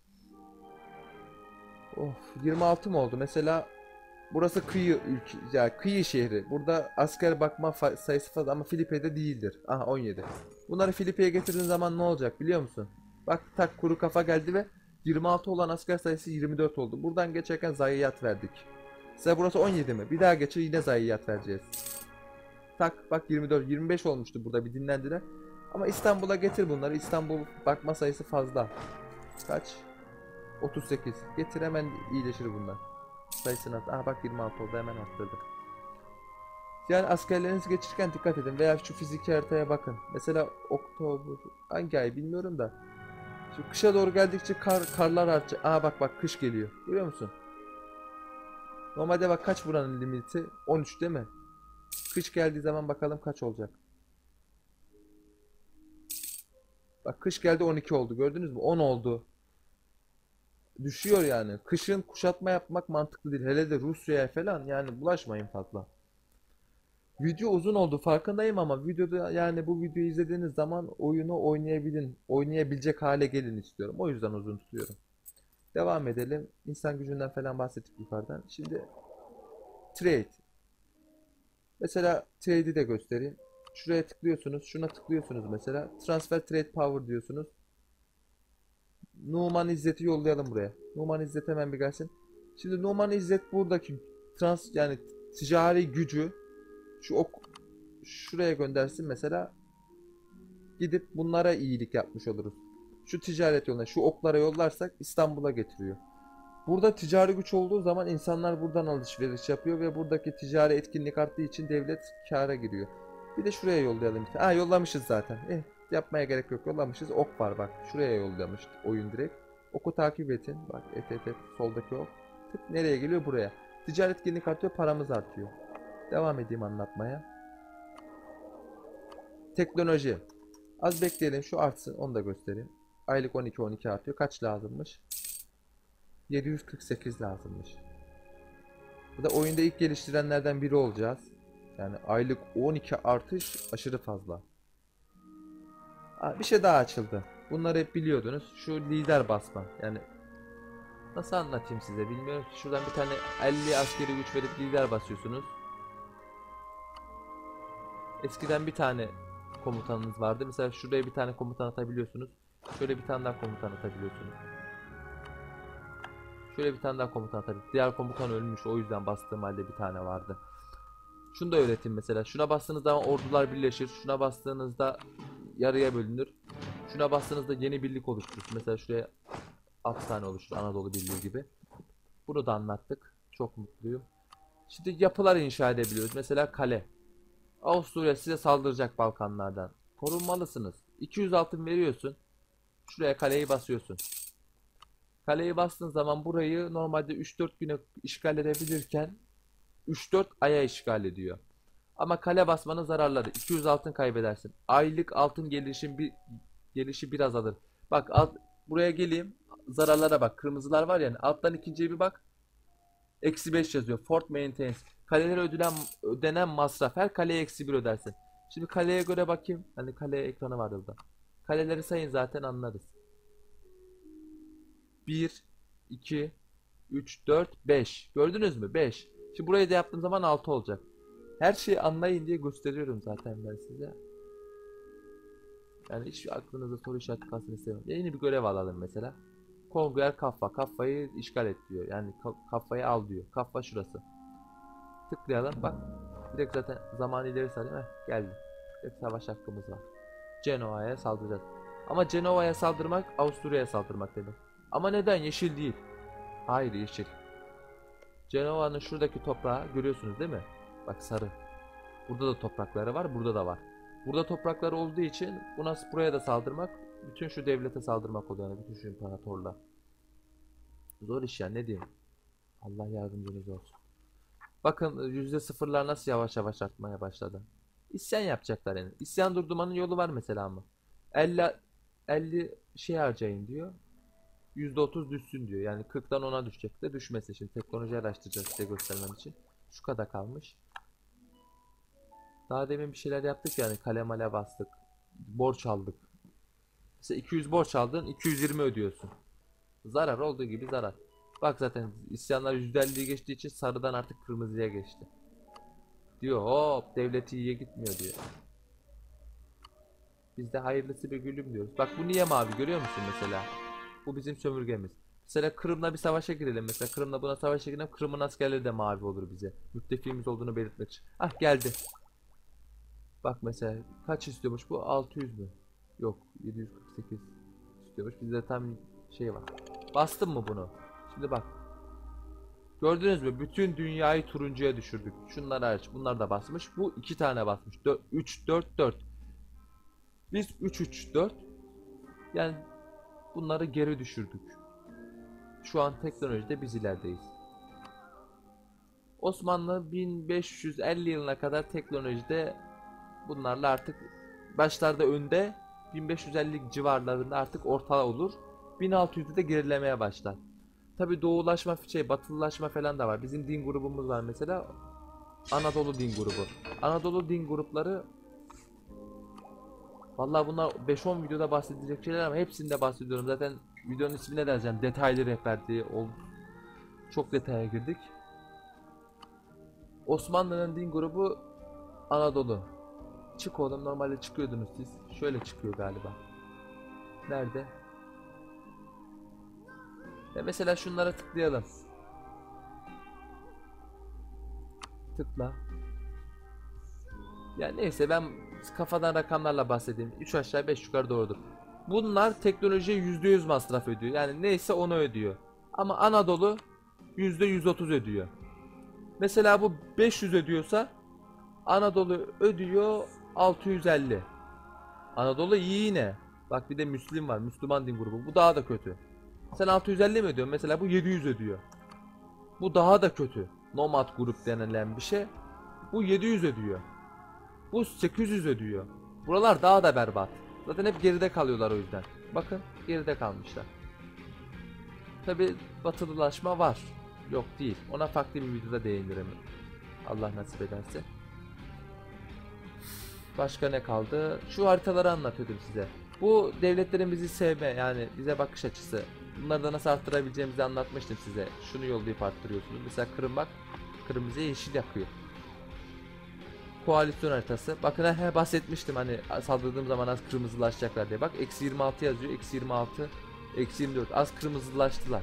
Speaker 1: Of, yirmi altı mı oldu? Mesela burası kıyı ülke, yani kıyı şehri. Burada asker bakma sayısı fazla ama Filipi'de değildir. Aha, on yedi. Bunları Filipi'ye getirdiğin zaman ne olacak biliyor musun? Bak, tak, kuru kafa geldi ve yirmi altı olan asker sayısı yirmi dört oldu. Buradan geçerken zayiat verdik. Size burası on yedi mi? Bir daha geçir, yine zayiat vereceğiz. Tak, bak, yirmi dört yirmi beş olmuştu, burada bir dinlendiler. Ama İstanbul'a getir bunları. İstanbul bakma sayısı fazla. Kaç? otuz sekiz. Getir, hemen iyileşir bunlar. Sayısını at. Aha bak, yirmi altı oldu, hemen arttırdık. Yani askerlerinizi geçirirken dikkat edin. Veya şu fiziki haritaya bakın. Mesela Oktober, hangi ay bilmiyorum da. Şu kışa doğru geldikçe kar, karlar artacak. Aha bak bak, kış geliyor. Görüyor musun? Normalde bak, kaç buranın limiti? on üç değil mi? Kış geldiği zaman bakalım kaç olacak. Bak, kış geldi, on iki oldu. Gördünüz mü? on oldu. Düşüyor yani. Kışın kuşatma yapmak mantıklı değil. Hele de Rusya'ya falan, yani bulaşmayın fazla. Video uzun oldu farkındayım ama videoda, yani bu videoyu izlediğiniz zaman oyunu oynayabilin, oynayabilecek hale gelin istiyorum. O yüzden uzun tutuyorum. Devam edelim. İnsan gücünden falan bahsettik yukarıdan. Şimdi trade. Mesela trade'i de göstereyim. Şuraya tıklıyorsunuz, şuna tıklıyorsunuz mesela. Transfer trade power diyorsunuz. Numan İzzet'i yollayalım buraya. Numan İzzet hemen bir gelsin. Şimdi Numan İzzet buradaki trans, yani ticari gücü şu ok şuraya göndersin mesela. Gidip bunlara iyilik yapmış oluruz. Şu ticaret yoluna, şu oklara yollarsak İstanbul'a getiriyor. Burada ticari güç olduğu zaman insanlar buradan alışveriş yapıyor ve buradaki ticari etkinlik arttığı için devlet kâra giriyor. Bir de şuraya yollayalım. Ha, yollamışız zaten. Eh, yapmaya gerek yok, yollamışız. Ok var bak. Şuraya yollamış oyun direkt. Oku takip edin. Bak, et et et, soldaki ok. Tık, nereye geliyor? Buraya. Ticaret etkinlik artıyor, paramız artıyor. Devam edeyim anlatmaya. Teknoloji. Az bekleyelim, şu artsın, onu da göstereyim. Aylık on iki on iki artıyor. Kaç lazımmış? yedi yüz kırk sekiz lazımmış. Bu da oyunda ilk geliştirenlerden biri olacağız. Yani aylık on iki artış aşırı fazla. Aa, bir şey daha açıldı. Bunları hep biliyordunuz. Şu lider basma. Yani nasıl anlatayım size bilmiyorum ki. Şuradan bir tane elli askeri güç verip lider basıyorsunuz. Eskiden bir tane komutanınız vardı. Mesela şuraya bir tane komutan atabiliyorsunuz. Şöyle bir tane daha komutan atabiliyorsunuz. Şöyle bir tane daha komutan atabiliyorsunuz. Diğer komutan ölmüş, o yüzden bastığım halde bir tane vardı. Şunu da öğretin mesela. Şuna bastığınız zaman ordular birleşir. Şuna bastığınızda yarıya bölünür. Şuna bastığınızda yeni birlik oluşturur. Mesela şuraya altı tane oluşturur. Anadolu Birliği gibi. Bunu da anlattık. Çok mutluyum. Şimdi yapılar inşa edebiliyoruz. Mesela kale. Avusturya size saldıracak Balkanlardan. Korunmalısınız. iki yüz altın veriyorsun. Şuraya kaleyi basıyorsun. Kaleyi bastığın zaman burayı normalde üç dört güne işgal edebilirken üç dört aya işgal ediyor. Ama kale basmanın zararları. iki yüz altın kaybedersin. Aylık altın gelişim bir gelişi biraz alır. Bak, alt, buraya geleyim. Zararlara bak. Kırmızılar var yani. Alttan ikinciye bir bak. Eksi beş yazıyor. Fort maintains. Kalelere ödenen, ödenen masraf. Her kaleye eksi bir ödersin. Şimdi kaleye göre bakayım. Hani kale ekranı var burada. Kaleleri sayın, zaten anlarız. bir, iki, üç, dört, beş. Gördünüz mü? beş. Şimdi burayı da yaptığım zaman altı olacak. Her şeyi anlayın diye gösteriyorum zaten ben size. Yani hiç aklınızda soru işareti kalsın istemiyorum. Yeni bir görev alalım mesela. Konguer Kaffa. Kaffa'yı işgal et diyor. Yani Kaffa'yı al diyor. Kaffa şurası. Tıklayalım. Bak. Direkt zaten zaman ileri sarıyor. Heh, geldi. Direkt savaş hakkımız var. Cenova'ya saldıracağız. Ama Cenova'ya saldırmak Avusturya'ya saldırmak demek. Ama neden? Yeşil değil. Hayır, yeşil. Cenova'nın şuradaki toprağı görüyorsunuz değil mi? Bak, sarı. Burada da toprakları var, burada da var. Burada toprakları olduğu için buna, buraya da saldırmak, bütün şu devlete saldırmak oluyor. Yani bütün şu imparatorluğa. Zor iş ya, ne diyeyim. Allah yardımcınız olsun. Bakın yüzde sıfırlar nasıl yavaş yavaş artmaya başladı. İsyan yapacaklar yani. İsyan durdurmanın yolu var mesela ama. elli, elli şey harcayın diyor. yüzde otuz düşsün diyor. Yani kırktan ona düşecek de düşmesi. Şimdi teknoloji araştıracağız size göstermem için. Şu kadar kalmış. Daha demin bir şeyler yaptık yani, kale male bastık. Borç aldık. Mesela iki yüz borç aldın, iki yüz yirmi ödüyorsun. Zarar olduğu gibi zarar. Bak zaten isyanlar yüzde elliyi geçtiği için sarıdan artık kırmızıya geçti. Diyor hop, devleti iyiye gitmiyor diyor. Biz de hayırlısı bir gülüm diyoruz. Bak bu niye mavi, görüyor musun mesela? Bu bizim sömürgemiz. Mesela Kırım'la bir savaşa girelim. Mesela Kırım'la buna savaşa girelim. Kırım'ın askerleri de mavi olur bize. Müttefiğimiz olduğunu belirtmek için. Ah geldi. Bak mesela kaç istiyormuş bu? altı yüz mü? Yok, yedi yüz kırk sekiz istiyormuş. Bizde tam şey var. Bastım mı bunu? Şimdi bak. Gördünüz mü? Bütün dünyayı turuncuya düşürdük. Şunlar hariç. Bunlar da basmış. Bu iki tane basmış. üç, dört, dört. Biz üç, üç, dört. Yani bunları geri düşürdük. Şu an teknolojide biz ilerideyiz. Osmanlı bin beş yüz elli yılına kadar teknolojide bunlarla artık başlarda önde, bin beş yüz elli civarlarında artık orta olur. bin altı yüzde de gerilemeye başlar. Tabi doğulaşma, şey, batılılaşma falan da var. Bizim din grubumuz var mesela. Anadolu din grubu. Anadolu din grupları, vallahi bunlar beş on videoda bahsedilecek şeyler ama hepsinde bahsediyorum. Zaten videonun ismine de yazacağım. Detaylı rehber diye. Çok detaya girdik. Osmanlı'nın din grubu Anadolu. Çık oğlum, normalde çıkıyordunuz siz. Şöyle çıkıyor galiba. Nerede? Ve mesela şunlara tıklayalım. Tıkla. Ya neyse, ben kafadan rakamlarla bahsedeyim. üç aşağı beş yukarı doğrudur. Bunlar teknolojiye yüzde yüz masraf ediyor. Yani neyse onu ödüyor. Ama Anadolu yüzde yüz otuz ödüyor. Mesela bu beş yüz ödüyorsa Anadolu ödüyor altı yüz elli. Anadolu iyi yine. Bak bir de Müslim var. Müslüman din grubu. Bu daha da kötü. Sen altı yüz elli mi ödüyorsun? Mesela bu yedi yüz ödüyor. Bu daha da kötü. Nomad grup denilen bir şey. Bu yedi yüz ödüyor. Bu sekiz yüz ödüyor. Buralar daha da berbat. Zaten hep geride kalıyorlar o yüzden. Bakın geride kalmışlar. Tabi batılılaşma var. Yok değil. Ona farklı bir videoda değinirim. Allah nasip ederse. Başka ne kaldı? Şu haritaları anlatıyordum size. Bu devletlerin bizi sevme, yani bize bakış açısı. Bunları da nasıl arttırabileceğimizi anlatmıştım size. Şunu yollayıp arttırıyorsunuz. Mesela Kırım bak. Kırım bize yeşil yakıyor. Koalisyon haritası. Bakın he, bahsetmiştim hani saldırdığım zaman az kırmızılaşacaklar diye. Bak eksi yirmi altı yazıyor. Eksi yirmi altı. Eksi yirmi dört. Az kırmızılaştılar.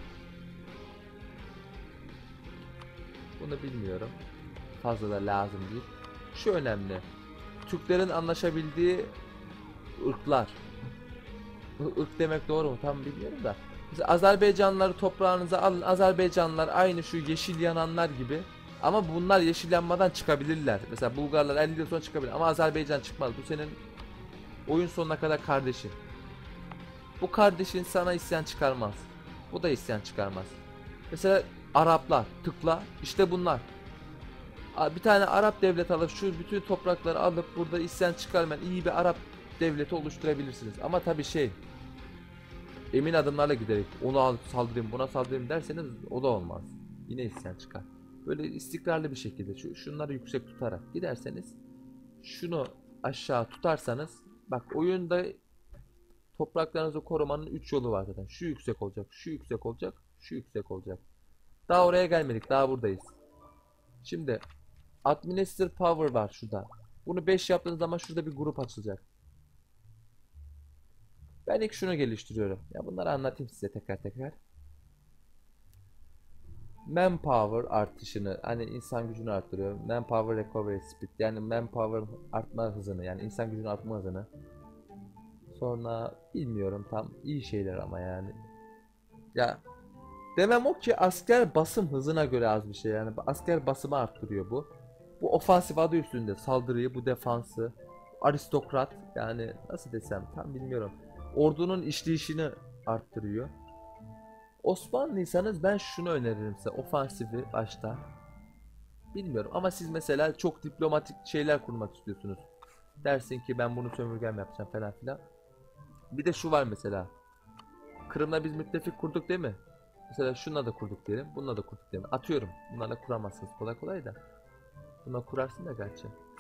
Speaker 1: Bunu bilmiyorum. Fazla da lazım değil. Şu önemli. Türklerin anlaşabildiği ırklar. Irk demek doğru mu? Tam bilmiyorum da. Mesela Azerbaycanlıları toprağınıza alın. Azerbaycanlılar aynı şu yeşil yananlar gibi. Ama bunlar yeşil yanmadan çıkabilirler. Mesela Bulgarlar elli yıl sonra çıkabilir. Ama Azerbaycan çıkmaz. Bu senin oyun sonuna kadar kardeşin. Bu kardeşin sana isyan çıkarmaz. Bu da isyan çıkarmaz. Mesela Araplar tıkla. İşte bunlar. Bir tane Arap devleti alıp şu bütün toprakları alıp burada isyan çıkarmayan iyi bir Arap devleti oluşturabilirsiniz. Ama tabi şey, emin adımlarla giderek onu al saldırayım buna saldırayım derseniz o da olmaz. Yine isyan çıkar. Böyle istikrarlı bir şekilde şu, şunları yüksek tutarak giderseniz, şunu aşağı tutarsanız, bak oyunda topraklarınızı korumanın üç yolu var zaten. Şu yüksek olacak, şu yüksek olacak, şu yüksek olacak. Daha oraya gelmedik, daha buradayız. Şimdi Administer Power var şurada. Bunu beş yaptığınız zaman şurada bir grup açılacak. Ben ilk şunu geliştiriyorum. Ya bunları anlatayım size tekrar tekrar. Manpower artışını, hani insan gücünü arttırıyor. Manpower recovery speed, yani manpower artma hızını, yani insan gücünün artma hızını. Sonra bilmiyorum tam, iyi şeyler ama yani. Ya demem o ki asker basım hızına göre az bir şey, yani asker basımı arttırıyor bu. Bu ofansif adı üstünde saldırıyı, bu defansı. Aristokrat, yani nasıl desem tam bilmiyorum. Ordunun işleyişini arttırıyor. Osmanlıysanız ben şunu öneririm size. Ofansifi başta. Bilmiyorum ama siz mesela çok diplomatik şeyler kurmak istiyorsunuz. Dersin ki ben bunu sömürgem yapacağım falan filan. Bir de şu var mesela. Kırım'la biz müttefik kurduk değil mi? Mesela şununla da kurduk diyelim. Bununla da kurduk diyelim. Atıyorum. Bunlarla kuramazsınız kolay kolay da. Buna kurarsın da gerçi.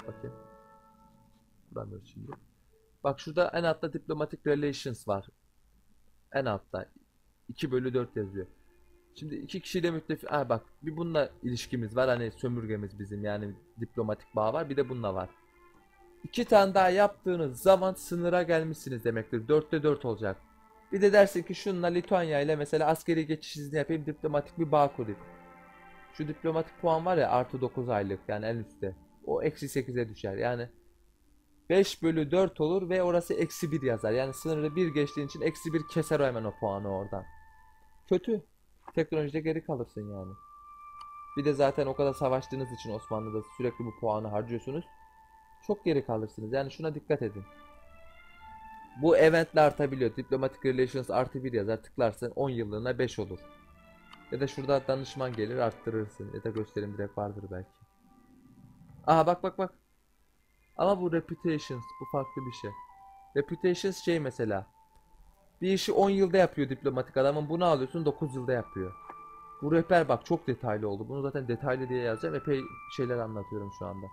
Speaker 1: Bakayım. Bulamıyoruz şimdi. Bak şurada en altta Diplomatic Relations var. En altta. iki bölü dört yazıyor. Şimdi iki kişiyle müttefik... Ha bak bir bununla ilişkimiz var. Hani sömürgemiz bizim yani diplomatik bağ var. Bir de bununla var. İki tane daha yaptığınız zaman sınıra gelmişsiniz demektir. dörtte dört olacak. Bir de dersin ki şununla Litvanya ile mesela askeri geçiş izni yapayım, diplomatik bir bağ kurayım. Şu diplomatik puan var ya, artı dokuz aylık yani en üstte. O eksi sekize düşer. Yani beş bölü dört olur ve orası eksi bir yazar. Yani sınırı bir geçtiğin için eksi bir keser hemen o puanı oradan. Kötü. Teknolojide geri kalırsın yani. Bir de zaten o kadar savaştığınız için Osmanlı'da sürekli bu puanı harcıyorsunuz. Çok geri kalırsınız. Yani şuna dikkat edin. Bu eventle artabiliyor. Diplomatic Relations artı bir yazar. Tıklarsın on yıllığına beş olur. Ya da şurada danışman gelir arttırırsın. Ya da gösterim direkt vardır belki. Aha bak bak bak. Ama bu Reputations. Bu farklı bir şey. Reputations şey mesela. Bir işi on yılda yapıyor diplomatik adamın. Bunu alıyorsun dokuz yılda yapıyor. Bu rehber bak çok detaylı oldu. Bunu zaten detaylı diye yazacağım. Epey şeyler anlatıyorum şu anda.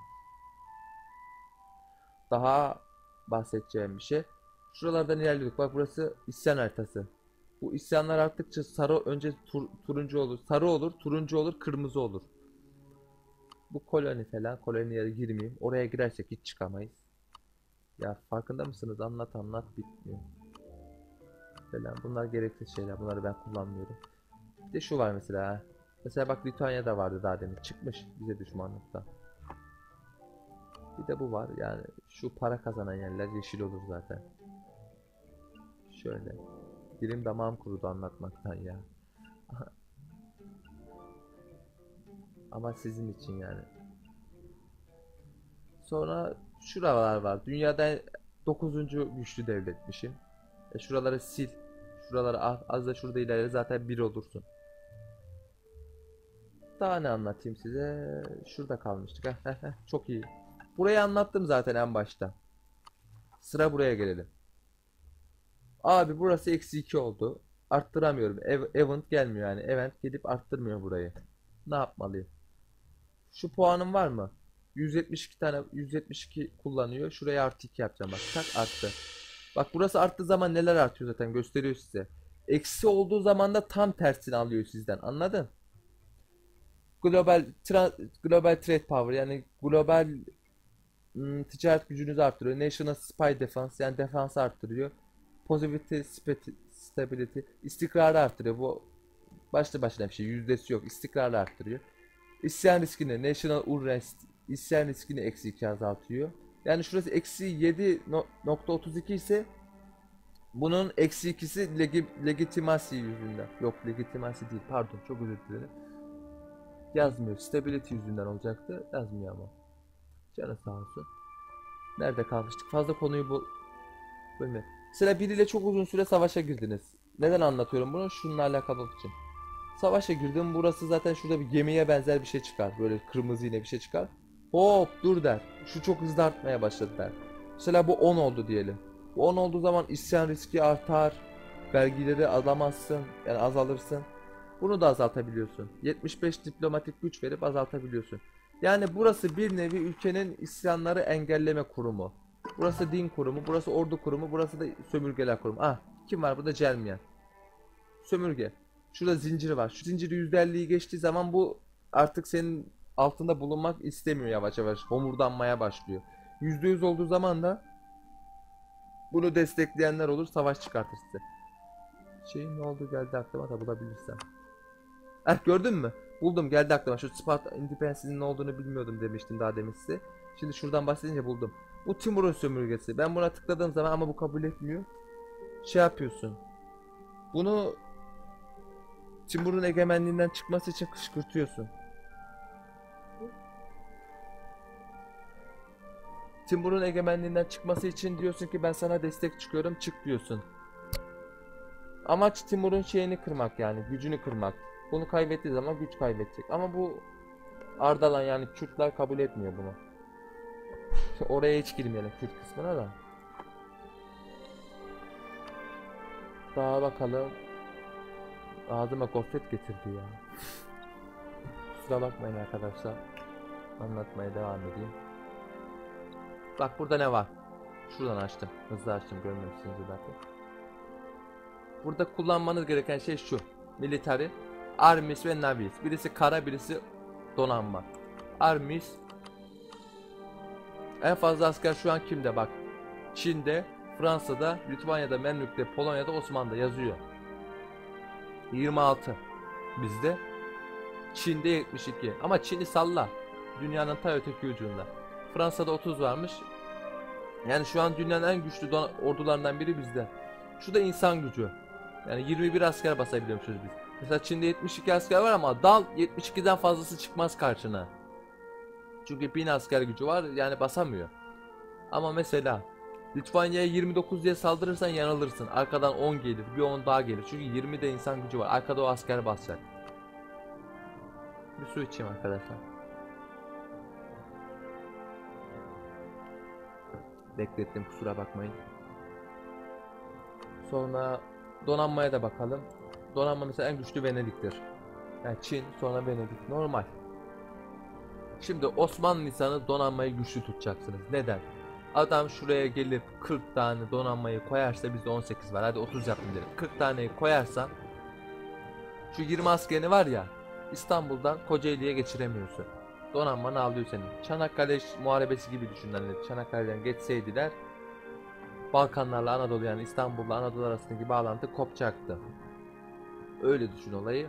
Speaker 1: Daha bahsedeceğim bir şey. Şuralardan ilerliyorduk. Bak burası isyan haritası. Bu isyanlar arttıkça sarı önce tur, turuncu olur. Sarı olur, turuncu olur, kırmızı olur. Bu koloni falan. Koloniye girmeyeyim. Oraya girersek hiç çıkamayız. Ya farkında mısınız? Anlat anlat bitmiyor. Falan. Bunlar gereksiz şeyler. Bunları ben kullanmıyorum. Bir de şu var mesela. Mesela bak Litvanya'da vardı daha demin. Çıkmış bize düşmanlıkta. Bir de bu var. Yani şu para kazanan yerler yeşil olur zaten. Şöyle. Dilim damağım kurudu anlatmaktan ya. Ama sizin için yani. Sonra şuralar var. Dünyada dokuzuncu güçlü devletmişim. E şuraları sil. Şuraları al. Az da şurada ilerle zaten bir olursun. Daha ne anlatayım size? Şurada kalmıştık. Heh, heh, heh. Çok iyi. Burayı anlattım zaten en başta. Sıra buraya gelelim. Abi burası eksi iki oldu. Arttıramıyorum. Ev, event gelmiyor yani. Event gidip arttırmıyor burayı. Ne yapmalıyım? Şu puanım var mı? yüz yetmiş iki tane yüz yetmiş iki kullanıyor. Şuraya artı iki yapacağım bak. Tak arttı. Bak burası arttığı zaman neler artıyor zaten gösteriyor size. Eksi olduğu zaman da tam tersini alıyor sizden. Anladın? Global tra- global trade power yani global ım, ticaret gücünüzü arttırıyor. National spy defense yani defansı arttırıyor. Positivity, speti- stability, istikrarı arttırıyor. Bu başlı başına bir şey. Yüzdesi yok. İstikrarı arttırıyor. İsyan riskini, national unrest, isyan riskini eksi iki azaltıyor. Yani şurası eksi yedi nokta otuz iki ise bunun eksi ikisi legi, legitimasi yüzünden. Yok legitimasi değil pardon çok özür dilerim. Yazmıyor. Stability yüzünden olacaktı. Yazmıyor ama. Canı sağ olsun. Nerede kalmıştık? Fazla konuyu bu bölme. Mesela biriyle çok uzun süre savaşa girdiniz. Neden anlatıyorum bunu? Şununla alakalı olduğu için. Savaşa girdim. Burası zaten şurada bir gemiye benzer bir şey çıkar. Böyle kırmızı yine bir şey çıkar. Hop dur der. Şu çok hızlı artmaya başladı der. Mesela bu on oldu diyelim. Bu on olduğu zaman isyan riski artar. Vergileri alamazsın. Yani azalırsın. Bunu da azaltabiliyorsun. yetmiş beş diplomatik güç verip azaltabiliyorsun. Yani burası bir nevi ülkenin isyanları engelleme kurumu. Burası din kurumu, burası ordu kurumu, burası da sömürgeler kurumu. Ah, kim var burada? Celmiyen. Sömürge. Şurada zincir var. Şu zinciri yüzde elliyi geçtiği zaman bu artık senin altında bulunmak istemiyor yavaş yavaş. Homurdanmaya başlıyor. yüzde yüz olduğu zaman da bunu destekleyenler olur, savaş çıkartır size. Şeyin ne oldu geldi aklıma da bulabilirsem. Eh gördün mü? Buldum geldi aklıma. Şu Sparta Independence'nin ne olduğunu bilmiyordum demiştim daha demin size. Şimdi şuradan bahsedince buldum. Bu Timur'un sömürgesi. Ben buna tıkladığım zaman ama bu kabul etmiyor. Şey yapıyorsun. Bunu Timur'un egemenliğinden çıkması için kışkırtıyorsun. Timur'un egemenliğinden çıkması için diyorsun ki ben sana destek çıkıyorum çık diyorsun. Amaç Timur'un şeyini kırmak yani gücünü kırmak. Bunu kaybettiği zaman güç kaybedecek. Ama bu Ardalan yani Kürtler kabul etmiyor bunu. Oraya hiç girmeyelim Kürt kısmına da. Daha bakalım. Ağzıma gofret getirdi ya. Kusura bakmayın arkadaşlar. Anlatmaya devam edeyim. Bak burada ne var? Şuradan açtım. Hızlı açtım, görmemişsiniz zaten. Burada kullanmanız gereken şey şu. Military, Armis ve Navis. Birisi kara, birisi donanma. Armis en fazla asker şu an kimde bak. Çin'de, Fransa'da, Litvanya'da, Memlük'te, Polonya'da, Osmanlı'da yazıyor. yirmi altı bizde. Çin'de yetmiş iki. Ama Çin'i salla. Dünyanın ta öteki ucunda. Fransa'da otuz varmış. Yani şu an dünyanın en güçlü ordularından biri bizde. Şu da insan gücü. Yani yirmi bir asker basabiliyormuşuz biz. Mesela Çin'de yetmiş iki asker var ama dal yetmiş ikiden fazlası çıkmaz karşına. Çünkü bin asker gücü var, yani basamıyor. Ama mesela Litvanya'ya yirmi dokuz diye saldırırsan yanılırsın. Arkadan on gelir, bir on daha gelir. Çünkü yirmi de insan gücü var. Arkada o asker basacak. Bir su içeyim arkadaşlar. Beklettim, kusura bakmayın. Sonra donanmaya da bakalım. Donanma mesela en güçlü Venedik'tir. Yani Çin, sonra Venedik, normal. Şimdi Osmanlı insanı donanmayı güçlü tutacaksınız. Neden? Adam şuraya gelip kırk tane donanmayı koyarsa, bizde on sekiz var. Hadi otuz yapın derim. kırk taneyi koyarsan şu yirmi askerini var ya, İstanbul'dan Kocaeli'ye geçiremiyorsun. Donanmanı alıyor senin. Çanakkale muharebesi gibi düşün. Hani Çanakkale'den geçseydiler Balkanlarla Anadolu, yani İstanbul'la Anadolu arasındaki bağlantı kopacaktı. Öyle düşün olayı.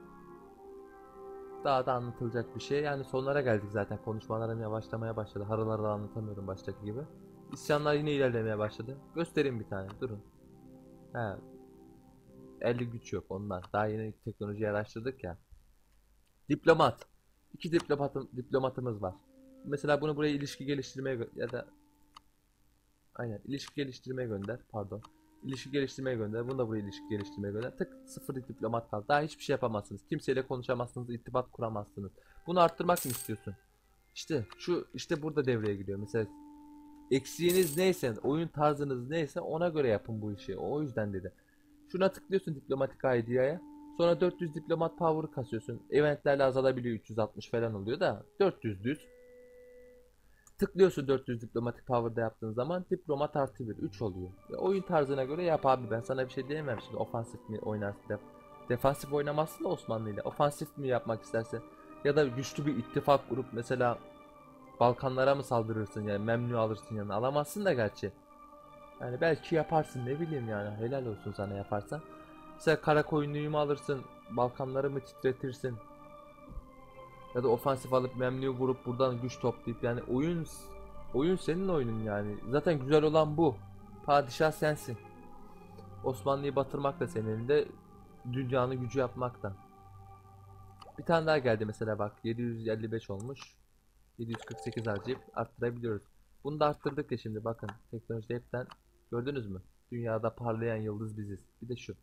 Speaker 1: Daha da anlatılacak bir şey. Yani sonlara geldik zaten. Konuşmalarım yavaşlamaya başladı. Harıları da anlatamıyorum baştaki gibi. İsyanlar yine ilerlemeye başladı. Göstereyim bir tane. Durun. He. elli güç yok ondan. Daha yeni teknolojiyi araştırdık ya. Diplomat. İki diplomatım, diplomatımız var. Mesela bunu buraya ilişki geliştirmeye ya da aynen ilişki geliştirmeye gönder. Pardon. İlişki geliştirmeye gönder. Bunu da buraya ilişki geliştirmeye gönder. Tık, sıfır diplomat kaldı. Daha hiçbir şey yapamazsınız. Kimseyle konuşamazsınız, irtibat kuramazsınız. Bunu arttırmak mı istiyorsun? İşte şu işte burada devreye giriyor. Mesela eksiğiniz neyse, oyun tarzınız neyse ona göre yapın bu işi. O yüzden dedi. Şuna tıklıyorsun diplomatik I D A'ya. Sonra dört yüz diplomat power kasıyorsun. Eventlerle azalabiliyor, üç yüz altmış falan oluyor da dört yüz düz. Tıklıyorsun dört yüz diplomatik power'da yaptığın zaman diplomat artı bir, üç oluyor. Ya oyun tarzına göre yap abi, ben sana bir şey diyemem şimdi. Ofansif mi oynarsın, def defansif oynamazsın da Osmanlı ile. Ofansif mi yapmak istersen ya da güçlü bir ittifak kurup mesela Balkanlara mı saldırırsın, yani Memnun'u alırsın yanına, alamazsın da gerçi. Yani belki yaparsın, ne bileyim, yani helal olsun sana yaparsan. Mesela Karakoyunlu'yu mu alırsın, Balkanları mı titretirsin? Ya da ofansif alıp Memlü'yü vurup buradan güç toplayıp, yani oyun oyun senin oyunun yani. Zaten güzel olan bu. Padişah sensin. Osmanlı'yı batırmak da senin elinde, dünyanın gücü yapmak da. Bir tane daha geldi mesela bak, yedi yüz elli beş olmuş. yedi yüz kırk sekiz harcayıp arttırabiliyoruz. Bunu da arttırdık ya şimdi, bakın teknoloji hepten gördünüz mü? Dünyada parlayan yıldız biziz. Bir de şu.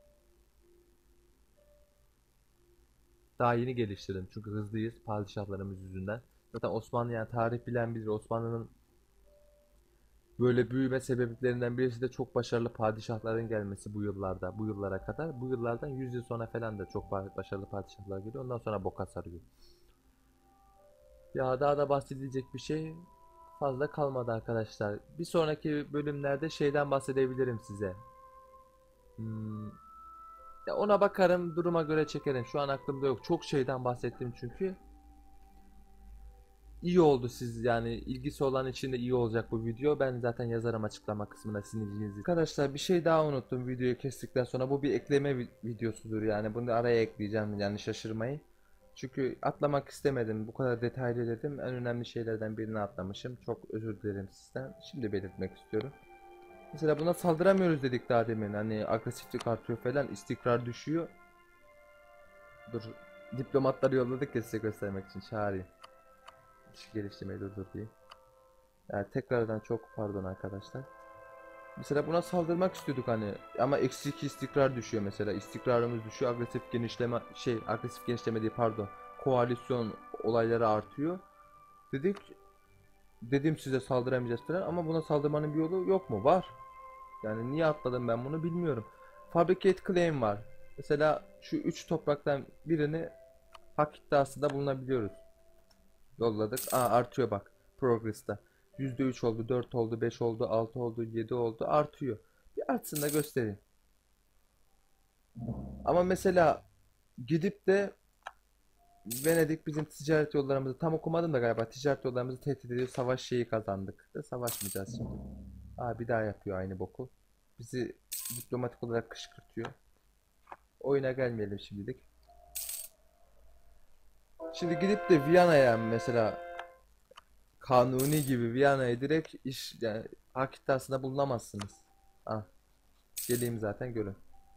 Speaker 1: Daha yeni geliştirdim çünkü hızlıyız padişahlarımız yüzünden. Zaten Osmanlı, yani tarih bilen bilir, Osmanlı'nın böyle büyüme sebeplerinden birisi de çok başarılı padişahların gelmesi bu yıllarda, bu yıllara kadar. Bu yıllardan yüz yıl sonra falan da çok başarılı padişahlar geliyor. Ondan sonra boka sarıyor. Ya daha da bahsedilecek bir şey fazla kalmadı arkadaşlar. Bir sonraki bölümlerde şeyden bahsedebilirim size. Hmm, ya ona bakarım, duruma göre çekerim. Şu an aklımda yok. Çok şeyden bahsettim çünkü. İyi oldu, siz yani ilgisi olan için de iyi olacak bu video. Ben zaten yazarım açıklama kısmına sizin ilginizi. Arkadaşlar bir şey daha unuttum videoyu kestikten sonra. Bu bir ekleme videosudur, yani bunu araya ekleyeceğim, yani şaşırmayın. Çünkü atlamak istemedim. Bu kadar detaylı dedim. En önemli şeylerden birini atlamışım. Çok özür dilerim sizden. Şimdi belirtmek istiyorum. Mesela buna saldıramıyoruz dedik daha demin. Hani agresiflik artıyor falan, istikrar düşüyor. Dur. Diplomatları yolladık ya size göstermek için, çağırayım. İlişki geliştirmeyi durdur diye. Yani tekrardan çok pardon arkadaşlar. Mesela buna saldırmak istiyorduk hani, ama eksi iki istikrar düşüyor mesela. İstikrarımız düşüyor. Agresif genişleme şey agresif genişleme değil pardon. Koalisyon olayları artıyor. Dedik dedim size saldıramayacağız falan, ama buna saldırmanın bir yolu yok mu? Var. Yani niye atladım ben bunu bilmiyorum. Fabricate claim var. Mesela şu üç topraktan birini hak iddiasında bulunabiliyoruz. Yolladık. Aa, artıyor bak progress'ta. yüzde üç oldu, dört oldu, beş oldu, altı oldu, yedi oldu, artıyor. Bir artsın da göstereyim. Ama mesela gidip de Venedik bizim ticaret yollarımızı tam okumadım da galiba ticaret yollarımızı tehdit ediyor. Savaş şeyi kazandık. Da savaşmayacağız şimdi. Aa, bir daha yapıyor aynı boku. Bizi diplomatik olarak kışkırtıyor. Oyuna gelmeyelim şimdilik. Şimdi gidip de Viyana'ya mesela kanuni gibi Viyana'ya direkt iş yani hak iddiasında bulunamazsınız. Ah, geleyim zaten görün.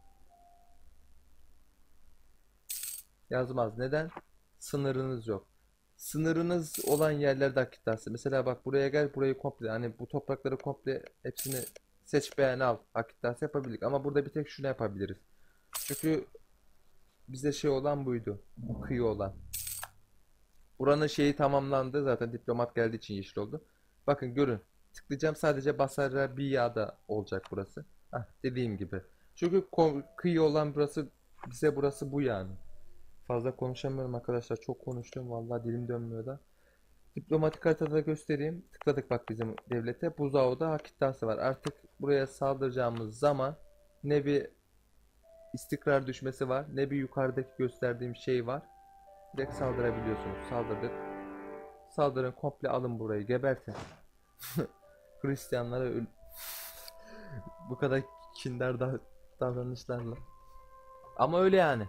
Speaker 1: Yazmaz. Neden? Sınırınız yok. Sınırınız olan yerlerde hak iddiası. Mesela bak buraya gel, burayı komple hani bu toprakları komple hepsini seç beğen al hak iddiası yapabilirik. Ama burada bir tek şunu yapabiliriz. Çünkü bize şey olan buydu. Kıyı olan. Buranın şeyi tamamlandı. Zaten diplomat geldiği için yeşil oldu. Bakın görün. Tıklayacağım, sadece Basarabiya'da olacak burası. Hah, dediğim gibi. Çünkü kıyı olan burası, bize burası bu yani. Fazla konuşamıyorum arkadaşlar. Çok konuştum. Vallahi dilim dönmüyor da. Diplomatik haritada göstereyim. Tıkladık bak bizim devlete. Buzağı'da hak iddiası var. Artık buraya saldıracağımız zaman ne bir istikrar düşmesi var, ne bir yukarıdaki gösterdiğim şey var. Direkt saldırabiliyorsunuz. Saldırdık. Saldırın, komple alın burayı. Gebertin. Hristiyanlara öl... Bu kadar kinder da davranışlarla. Ama öyle yani.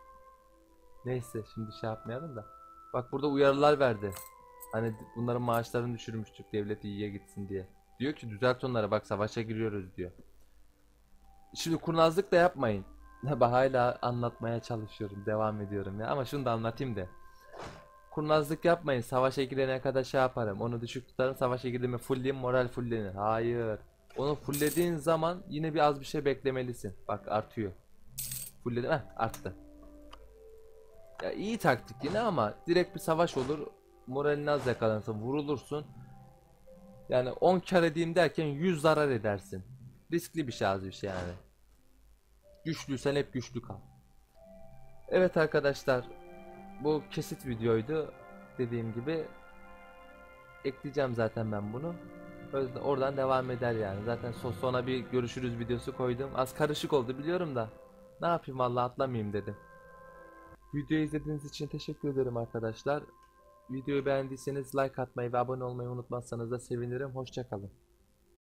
Speaker 1: Neyse şimdi şey yapmayalım da. Bak burada uyarılar verdi. Hani bunların maaşlarını düşürmüştük devlet iyiye gitsin diye. Diyor ki düzelt onları, bak savaşa giriyoruz diyor. Şimdi kurnazlık da yapmayın. Ben hala anlatmaya çalışıyorum, devam ediyorum ya, ama şunu da anlatayım da. Kurnazlık yapmayın, savaşa girene kadar şey yaparım, onu düşük tutarım, savaşa girdiğimi fullleyeyim, moral fullenir. Hayır. Onu fulllediğin zaman yine bir az bir şey beklemelisin. Bak artıyor. Fullledim, heh, arttı. Ya iyi taktik yine ama direkt bir savaş olur. Moralin az yakalanırsın, vurulursun. Yani on kar edeyim derken yüz zarar edersin. Riskli bir şey, az bir şey yani. Güçlüysen hep güçlü kal. Evet arkadaşlar, bu kesit videoydu. Dediğim gibi ekleyeceğim zaten ben bunu. Oradan devam eder yani. Zaten sona bir görüşürüz videosu koydum. Az karışık oldu biliyorum da. Ne yapayım, vallahi atlamayayım dedim. Videoyu izlediğiniz için teşekkür ederim arkadaşlar. Videoyu beğendiyseniz like atmayı ve abone olmayı unutmazsanız da sevinirim. Hoşça kalın.